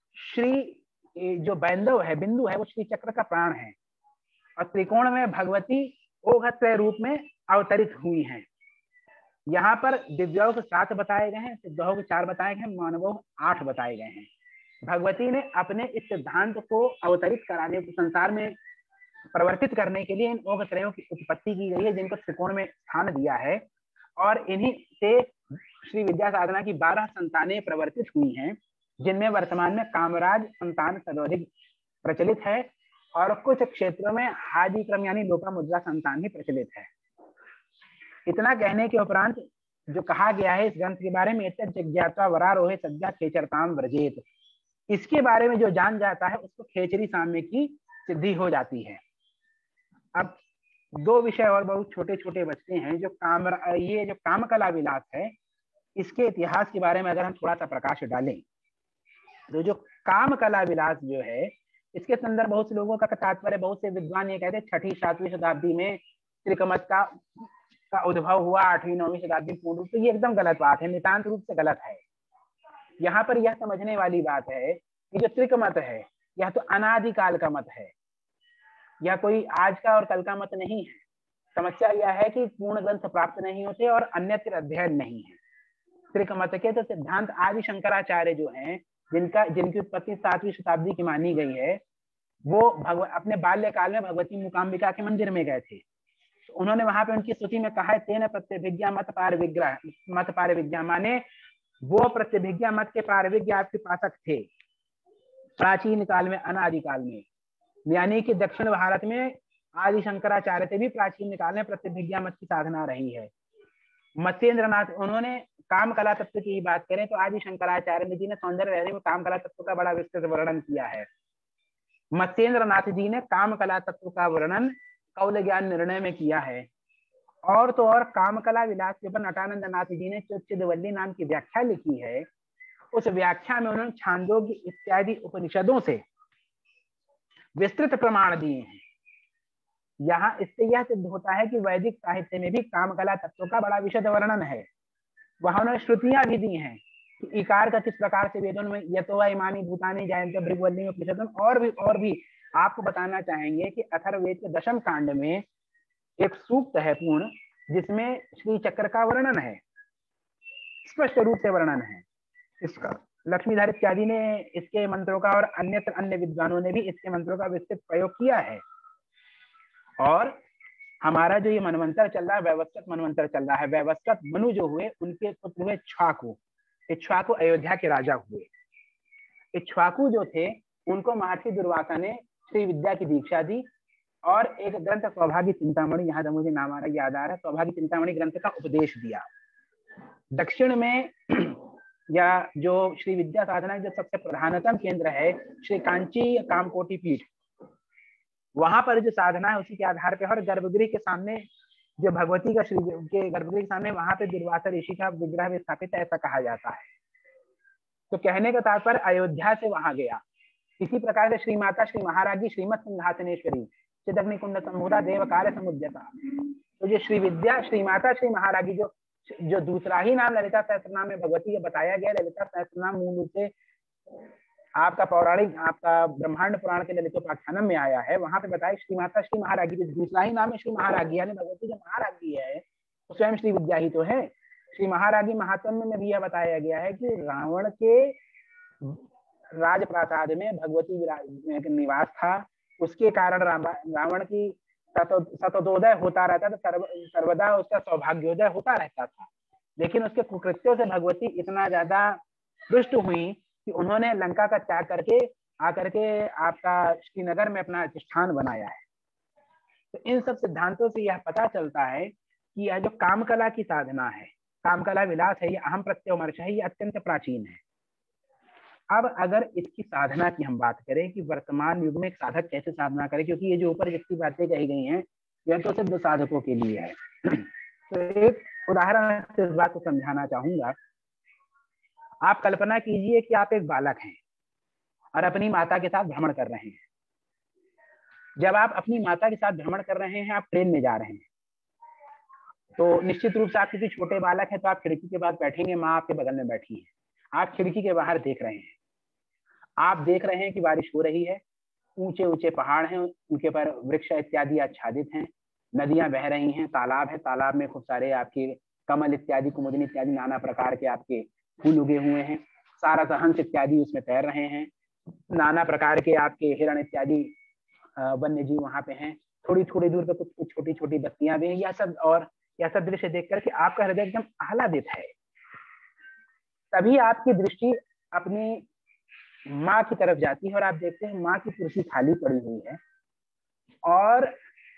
श्री जो बैंदव है, बिंदु है, वो श्री चक्र का प्राण है। और त्रिकोण में भगवती ओघत्रय रूप में अवतरित हुई हैं। यहाँ पर दिव्योग 7 बताए गए हैं, सिद्धयोग 4 बताए गए हैं, मानवोग 8 बताए गए हैं। भगवती ने अपने इस सिद्धांत को अवतरित कराने, संसार में परिवर्तित करने के लिए इन ओघत्रयों की उत्पत्ति की गई है, जिनको त्रिकोण में स्थान दिया है। और इन्हीं से श्री विद्या साधना की 12 संतानें प्रवर्तित हुई हैं, जिनमें वर्तमान में कामराज संतान सर्वाधिक प्रचलित है, और कुछ क्षेत्रों में आदि क्रम यानी लोपामुद्रा संतान ही प्रचलित है। इतना कहने के उपरांत जो कहा गया है इस ग्रंथ के बारे में, जिज्ञासा वरारोहे सज्जा खेचरताम व्रजेत, इसके बारे में जो जान जाता है उसको खेचरी साम्य की सिद्धि हो जाती है। अब 2 विषय और बहुत छोटे छोटे बचते हैं। जो ये जो कामकला विलास है, इसके इतिहास के बारे में अगर हम थोड़ा सा प्रकाश डालें, तो जो कामकला विलास जो है, इसके संदर्भ बहुत से लोगों का तात्पर्य, बहुत से विद्वान ये कहते हैं 6ठी-7वीं शताब्दी में त्रिकमत का उद्भव हुआ, 8वीं-9वीं शताब्दी पूर्ण रूप से। ये एकदम गलत बात है, नितांत रूप से गलत है। यहाँ पर यह समझने वाली बात है कि जो त्रिकमत है यह तो अनादिकाल का मत है, यह कोई आज का और कल का मत नहीं है। समस्या यह है कि पूर्ण ग्रंथ प्राप्त नहीं होते और अन्यत्र अध्ययन नहीं है। त्रिकमत के तो सिद्धांत आदि शंकराचार्य जो हैं, जिनकी उत्पत्ति 7वीं शताब्दी की मानी गई है, वो अपने बाल्यकाल में भगवती मूकाम्बिका के मंदिर में गए थे। तो उन्होंने वहां पे उनकी स्तुति में कहा है, तेन प्रत्यभिज्ञा मत पार विग्रह, मत पार विज्ञा, माने वो प्रत्यभिज्ञा मत के पारविज्ञ आपके पासक थे प्राचीन काल में, अनादि काल में। यानी कि दक्षिण भारत में आदि शंकराचार्य से भी प्राचीन काल में प्रत्यभिज्ञा मत की साधना रही है। मत्स्येंद्रनाथ, उन्होंने काम कला तत्व की बात करें तो आदि शंकराचार्य जी ने सौंदर्य लहरी में काम कला तत्व का बड़ा विस्तृत वर्णन किया है। मत्स्येंद्रनाथ जी ने काम कला तत्व का वर्णन कौल ज्ञान निर्णय में किया है। और तो और काम कला विलास के ऊपर नटानंद नाथ जी ने चिदवल्ली नाम की व्याख्या लिखी है। उस व्याख्या में उन्होंने छांदोग्य इत्यादि उपनिषदों से विस्तृत प्रमाण दिए हैं। यहाँ इससे यह सिद्ध होता है कि वैदिक साहित्य में भी काम कला तत्व का बड़ा विशद वर्णन है। वहां उन्होंने श्रुतियां भी दी हैं कि इकार का किस प्रकार से वेदों में यतो इमानी भूतानी जायन्ते भृगुवल्ली उपनिषदों, और भी आपको बताना चाहेंगे कि अथर्ववेद के दशम कांड में एक सूक्त है पूर्ण, जिसमें श्री चक्र का वर्णन है, स्पष्ट रूप से वर्णन है इसका। लक्ष्मीधर इत्यादि ने इसके मंत्रों का और अन्यत्र अन्य विद्वानों ने भी इसके मंत्रों का विस्तृत प्रयोग किया है। और हमारा जो ये मनवंतर चल रहा है, वैवस्वत मनवंतर चल रहा है, वैवस्वत मनु जो हुए उनके पुत्र हुए इक्ष्वाकु। इक्ष्वाकु अयोध्या के राजा हुए। इक्ष्वाकु जो थे उनको महर्षि दुर्वासा ने श्री विद्या की दीक्षा दी और एक ग्रंथ सौभाग्य चिंतामणि, यहाँ मुझे नाम आ रहा याद आ रहा है, सौभाग्य चिंतामणि ग्रंथ का उपदेश दिया। दक्षिण में या जो श्री विद्या साधना जो सबसे प्रधानतम केंद्र है श्री कांची कामकोटि पीठ, वहां पर जो साधना है उसी के आधार पर, हर गर्भगृह के सामने जो भगवती का श्री के गर्भगृह के सामने वहां पे दुर्वासा ऋषि का विग्रह भी स्थापित है, ऐसा कहा जाता है। तो कहने का तात्पर्य अयोध्या से वहां गया। इसी प्रकार से श्री माता श्री महाराजी श्रीमद सिंहासनेश्वरी चिदग्नि कुंड संभूता देव कार्य समुद्यता, तो जो श्री विद्या श्री माता श्री महाराजी जो दूसरा ही नाम ललिता सहस्त्रनाम में भगवती का बताया गया। ललिता सहस्त्रनाम मूल रूप से आपका पौराणिक, आपका ब्रह्मांड पुराण के ललितोपाख्यानम में आया है। वहां पे बताया श्री माता श्री महाराजी, दूसरा ही नाम है श्री महाराजी, यानी भगवती जो महाराजी है तो स्वयं श्री विद्या ही तो है। श्री महाराजी महात्म्य में भी यह बताया गया है कि रावण के राजप्रासाद में भगवती निवास था, उसके कारण रावण की सतोदय होता रहता था, सर्वदा उसका सौभाग्योदय होता रहता था। लेकिन उसके कुकृत्यों से भगवती इतना ज्यादा रुष्ट हुई कि उन्होंने लंका का त्याग करके आकर के आपका श्रीनगर में अपना अधिष्ठान बनाया है। तो इन सब सिद्धांतों से यह पता चलता है कि यह जो कामकला की साधना है, कामकला विलास है, ये अहम प्रत्ययमर्श है, ये अत्यंत प्राचीन है। अब अगर इसकी साधना की हम बात करें कि वर्तमान युग में एक साधक कैसे साधना करे, क्योंकि ये जो ऊपर जितनी बातें कही गई हैं यह तो सिद्ध साधकों के लिए है। तो एक उदाहरण से इस बात को समझाना चाहूंगा। आप कल्पना कीजिए कि आप एक बालक हैं और अपनी माता के साथ भ्रमण कर रहे हैं। जब आप अपनी माता के साथ भ्रमण कर रहे हैं, आप ट्रेन में जा रहे हैं, तो निश्चित रूप से आप किसी छोटे बालक हैं तो आप खिड़की के पास बैठेंगे, माँ आपके बगल में बैठी है, आप खिड़की के बाहर देख रहे हैं। आप देख रहे हैं कि बारिश हो रही है, ऊंचे ऊंचे पहाड़ हैं, उनके पर वृक्ष इत्यादि आच्छादित हैं, नदियां बह रही हैं, तालाब है, तालाब में खूब सारे आपके कमल इत्यादि, कुमुदिनी इत्यादि नाना प्रकार के आपके फूल उगे हुए हैं, सारा हंस इत्यादि उसमें तैर रहे हैं, नाना प्रकार के आपके हिरण इत्यादि वन्य जीव वहां पे हैं, थोड़ी थोड़ी दूर पे कुछ कुछ छोटी छोटी बस्तियां भी हैं। यह सब दृश्य देख करके आपका हृदय एकदम आह्लादित है। तभी आपकी दृष्टि अपनी माँ की तरफ जाती है और आप देखते हैं माँ की कुर्सी खाली पड़ी हुई है और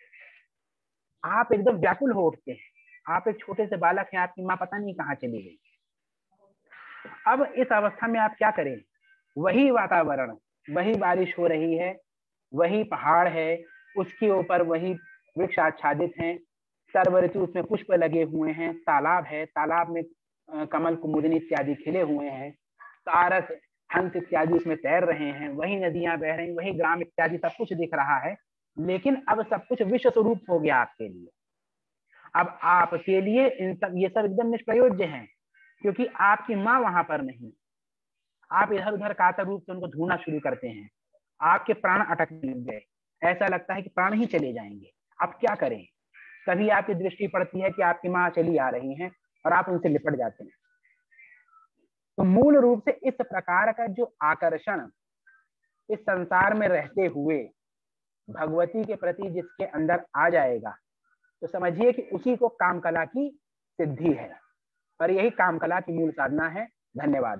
आप एकदम व्याकुल हो उठते हैं। आप एक छोटे से बालक हैं, आपकी माँ पता नहीं कहाँ चली गई। अब इस अवस्था में आप क्या करें? वही वातावरण, वही बारिश हो रही है, वही पहाड़ है, उसके ऊपर वही वृक्ष आच्छादित हैं, सर्व ऋतु उसमें पुष्प लगे हुए हैं, तालाब है, तालाब में कमल कुमुदिनी इत्यादि खिले हुए हैं, सारस हंस इत्यादि उसमें तैर रहे हैं, वही नदियां बह रही, वही ग्राम इत्यादि सब कुछ दिख रहा है। लेकिन अब सब कुछ विश्व स्वरूप हो गया आपके लिए। अब आपके लिए ये सब एकदम निष्प्रयोज्य हैं, क्योंकि आपकी माँ वहां पर नहीं। आप इधर उधर कातर रूप से उनको ढूंढना शुरू करते हैं, आपके प्राण अटकने लग गए, ऐसा लगता है कि प्राण ही चले जाएंगे। आप क्या करें? कभी आपकी दृष्टि पड़ती है कि आपकी माँ चली आ रही हैं और आप उनसे लिपट जाते हैं। तो मूल रूप से इस प्रकार का जो आकर्षण इस संसार में रहते हुए भगवती के प्रति जिसके अंदर आ जाएगा तो समझिए कि उसी को काम कला की सिद्धि है, और यही काम कला की मूल साधना है। धन्यवाद।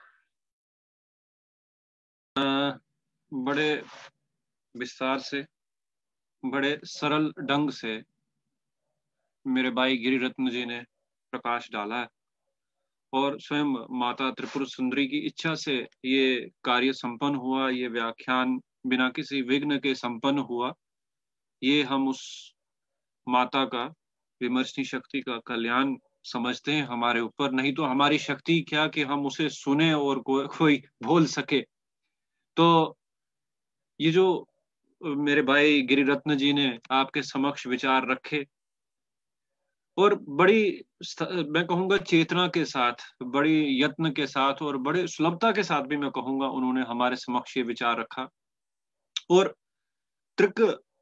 बड़े विस्तार से, बड़े सरल ढंग से मेरे भाई गिरिरत्न जी ने प्रकाश डाला है, और स्वयं माता त्रिपुर सुंदरी की इच्छा से ये कार्य संपन्न हुआ, ये व्याख्यान बिना किसी विघ्न के संपन्न हुआ। ये हम उस माता का, विमर्शनी शक्ति का कल्याण समझते हैं हमारे ऊपर, नहीं तो हमारी शक्ति क्या कि हम उसे सुने और कोई बोल सके। तो ये जो मेरे भाई गिरिरत्न जी ने आपके समक्ष विचार रखे, और बड़ी मैं कहूँगा चेतना के साथ, बड़ी यत्न के साथ और बड़े सुलभता के साथ भी मैं कहूँगा उन्होंने हमारे समक्ष ये विचार रखा। और त्रिक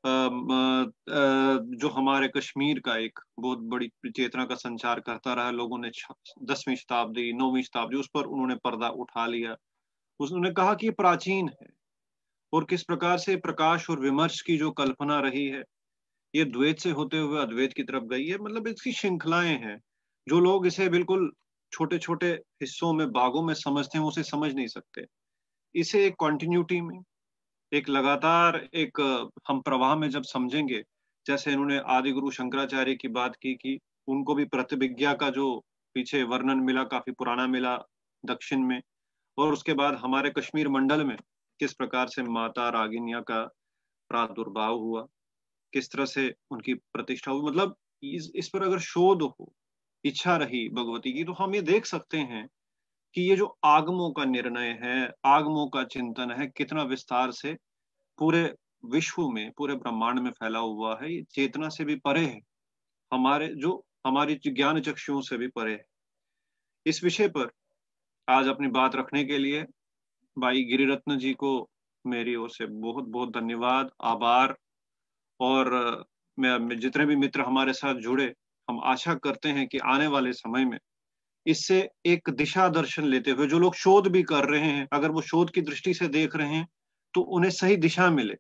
जो हमारे कश्मीर का एक बहुत बड़ी चेतना का संचार करता रहा, लोगों ने 10वीं शताब्दी 9वीं शताब्दी उस पर उन्होंने पर्दा उठा लिया। उन्होंने कहा कि ये प्राचीन है, और किस प्रकार से प्रकाश और विमर्श की जो कल्पना रही है ये द्वैत से होते हुए अद्वैत की तरफ गई है। मतलब इसकी श्रृंखलाएं हैं। जो लोग इसे बिल्कुल छोटे छोटे हिस्सों में, भागों में समझते हैं, उसे समझ नहीं सकते। इसे एक कॉन्टिन्यूटी में, एक लगातार एक हम प्रवाह में जब समझेंगे, जैसे इन्होंने आदि गुरु शंकराचार्य की बात की कि उनको भी प्रतिविज्ञा का जो पीछे वर्णन मिला, काफी पुराना मिला दक्षिण में, और उसके बाद हमारे कश्मीर मंडल में किस प्रकार से माता रागिनिया का प्रादुर्भाव हुआ, किस तरह से उनकी प्रतिष्ठा हुई। मतलब इस पर अगर शोध हो, इच्छा रही भगवती की, तो हम ये देख सकते हैं कि ये जो आगमों का निर्णय है, आगमों का चिंतन है, कितना विस्तार से पूरे विश्व में, पूरे ब्रह्मांड में फैला हुआ है। ये चेतना से भी परे है, हमारी ज्ञान चक्षुओं से भी परे है। इस विषय पर आज अपनी बात रखने के लिए भाई गिरिरत्न जी को मेरी ओर से बहुत बहुत धन्यवाद, आभार। और मैं जितने भी मित्र हमारे साथ जुड़े, हम आशा करते हैं कि आने वाले समय में इससे एक दिशा दर्शन लेते हुए, जो लोग शोध भी कर रहे हैं, अगर वो शोध की दृष्टि से देख रहे हैं तो उन्हें सही दिशा मिले,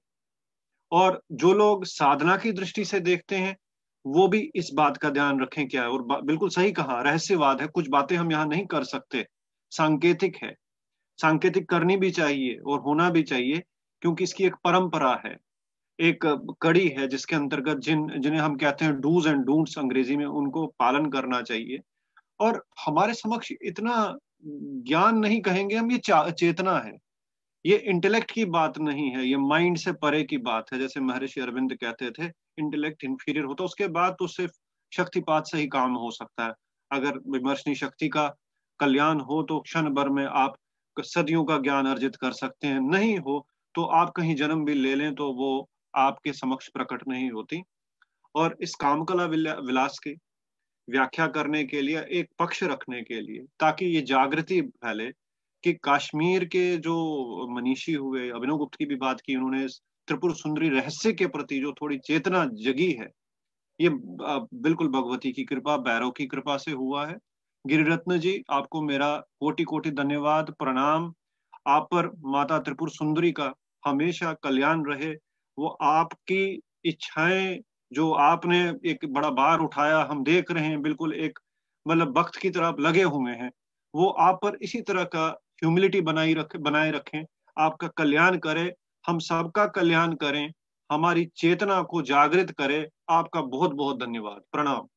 और जो लोग साधना की दृष्टि से देखते हैं वो भी इस बात का ध्यान रखें क्या है। और बिल्कुल सही कहा, रहस्यवाद है, कुछ बातें हम यहाँ नहीं कर सकते, सांकेतिक है, सांकेतिक करनी भी चाहिए और होना भी चाहिए, क्योंकि इसकी एक परंपरा है, एक कड़ी है जिसके अंतर्गत जिन्हें हम कहते हैं डूज एंड डोंट्स अंग्रेजी में, उनको पालन करना चाहिए। और हमारे समक्ष इतना ज्ञान नहीं कहेंगे हम, ये चेतना है, ये इंटेलेक्ट की बात नहीं है, ये माइंड से परे की बात है। जैसे महर्षि अरविंद कहते थे, इंटेलेक्ट इंफीरियर होता, उसके बाद तो सिर्फ शक्तिपात से ही काम हो सकता है। अगर विमर्शनी शक्ति का कल्याण हो तो क्षण भर में आप सदियों का ज्ञान अर्जित कर सकते हैं, नहीं हो तो आप कहीं जन्म भी ले लें तो वो आपके समक्ष प्रकट नहीं होती। और इस कामकला विलास की व्याख्या करने के लिए, एक पक्ष रखने के लिए, ताकि ये जागृति फैले कि कश्मीर के जो मनीषी हुए, अभिनव गुप्त की भी बात की उन्होंने, त्रिपुर सुंदरी रहस्य के प्रति जो थोड़ी चेतना जगी है, ये बिल्कुल भगवती की कृपा, भैरव की कृपा से हुआ है। गिरिरत्न जी, आपको मेरा कोटि कोटि धन्यवाद, प्रणाम। आप पर माता त्रिपुर सुंदरी का हमेशा कल्याण रहे। वो आपकी इच्छाएं, जो आपने एक बड़ा भार उठाया, हम देख रहे हैं, बिल्कुल एक मतलब भक्त की तरह लगे हुए हैं, वो आप पर इसी तरह का ह्यूमिलिटी बनाए रखें, आपका कल्याण करें, हम सबका कल्याण करें, हमारी चेतना को जागृत करें। आपका बहुत बहुत धन्यवाद, प्रणाम।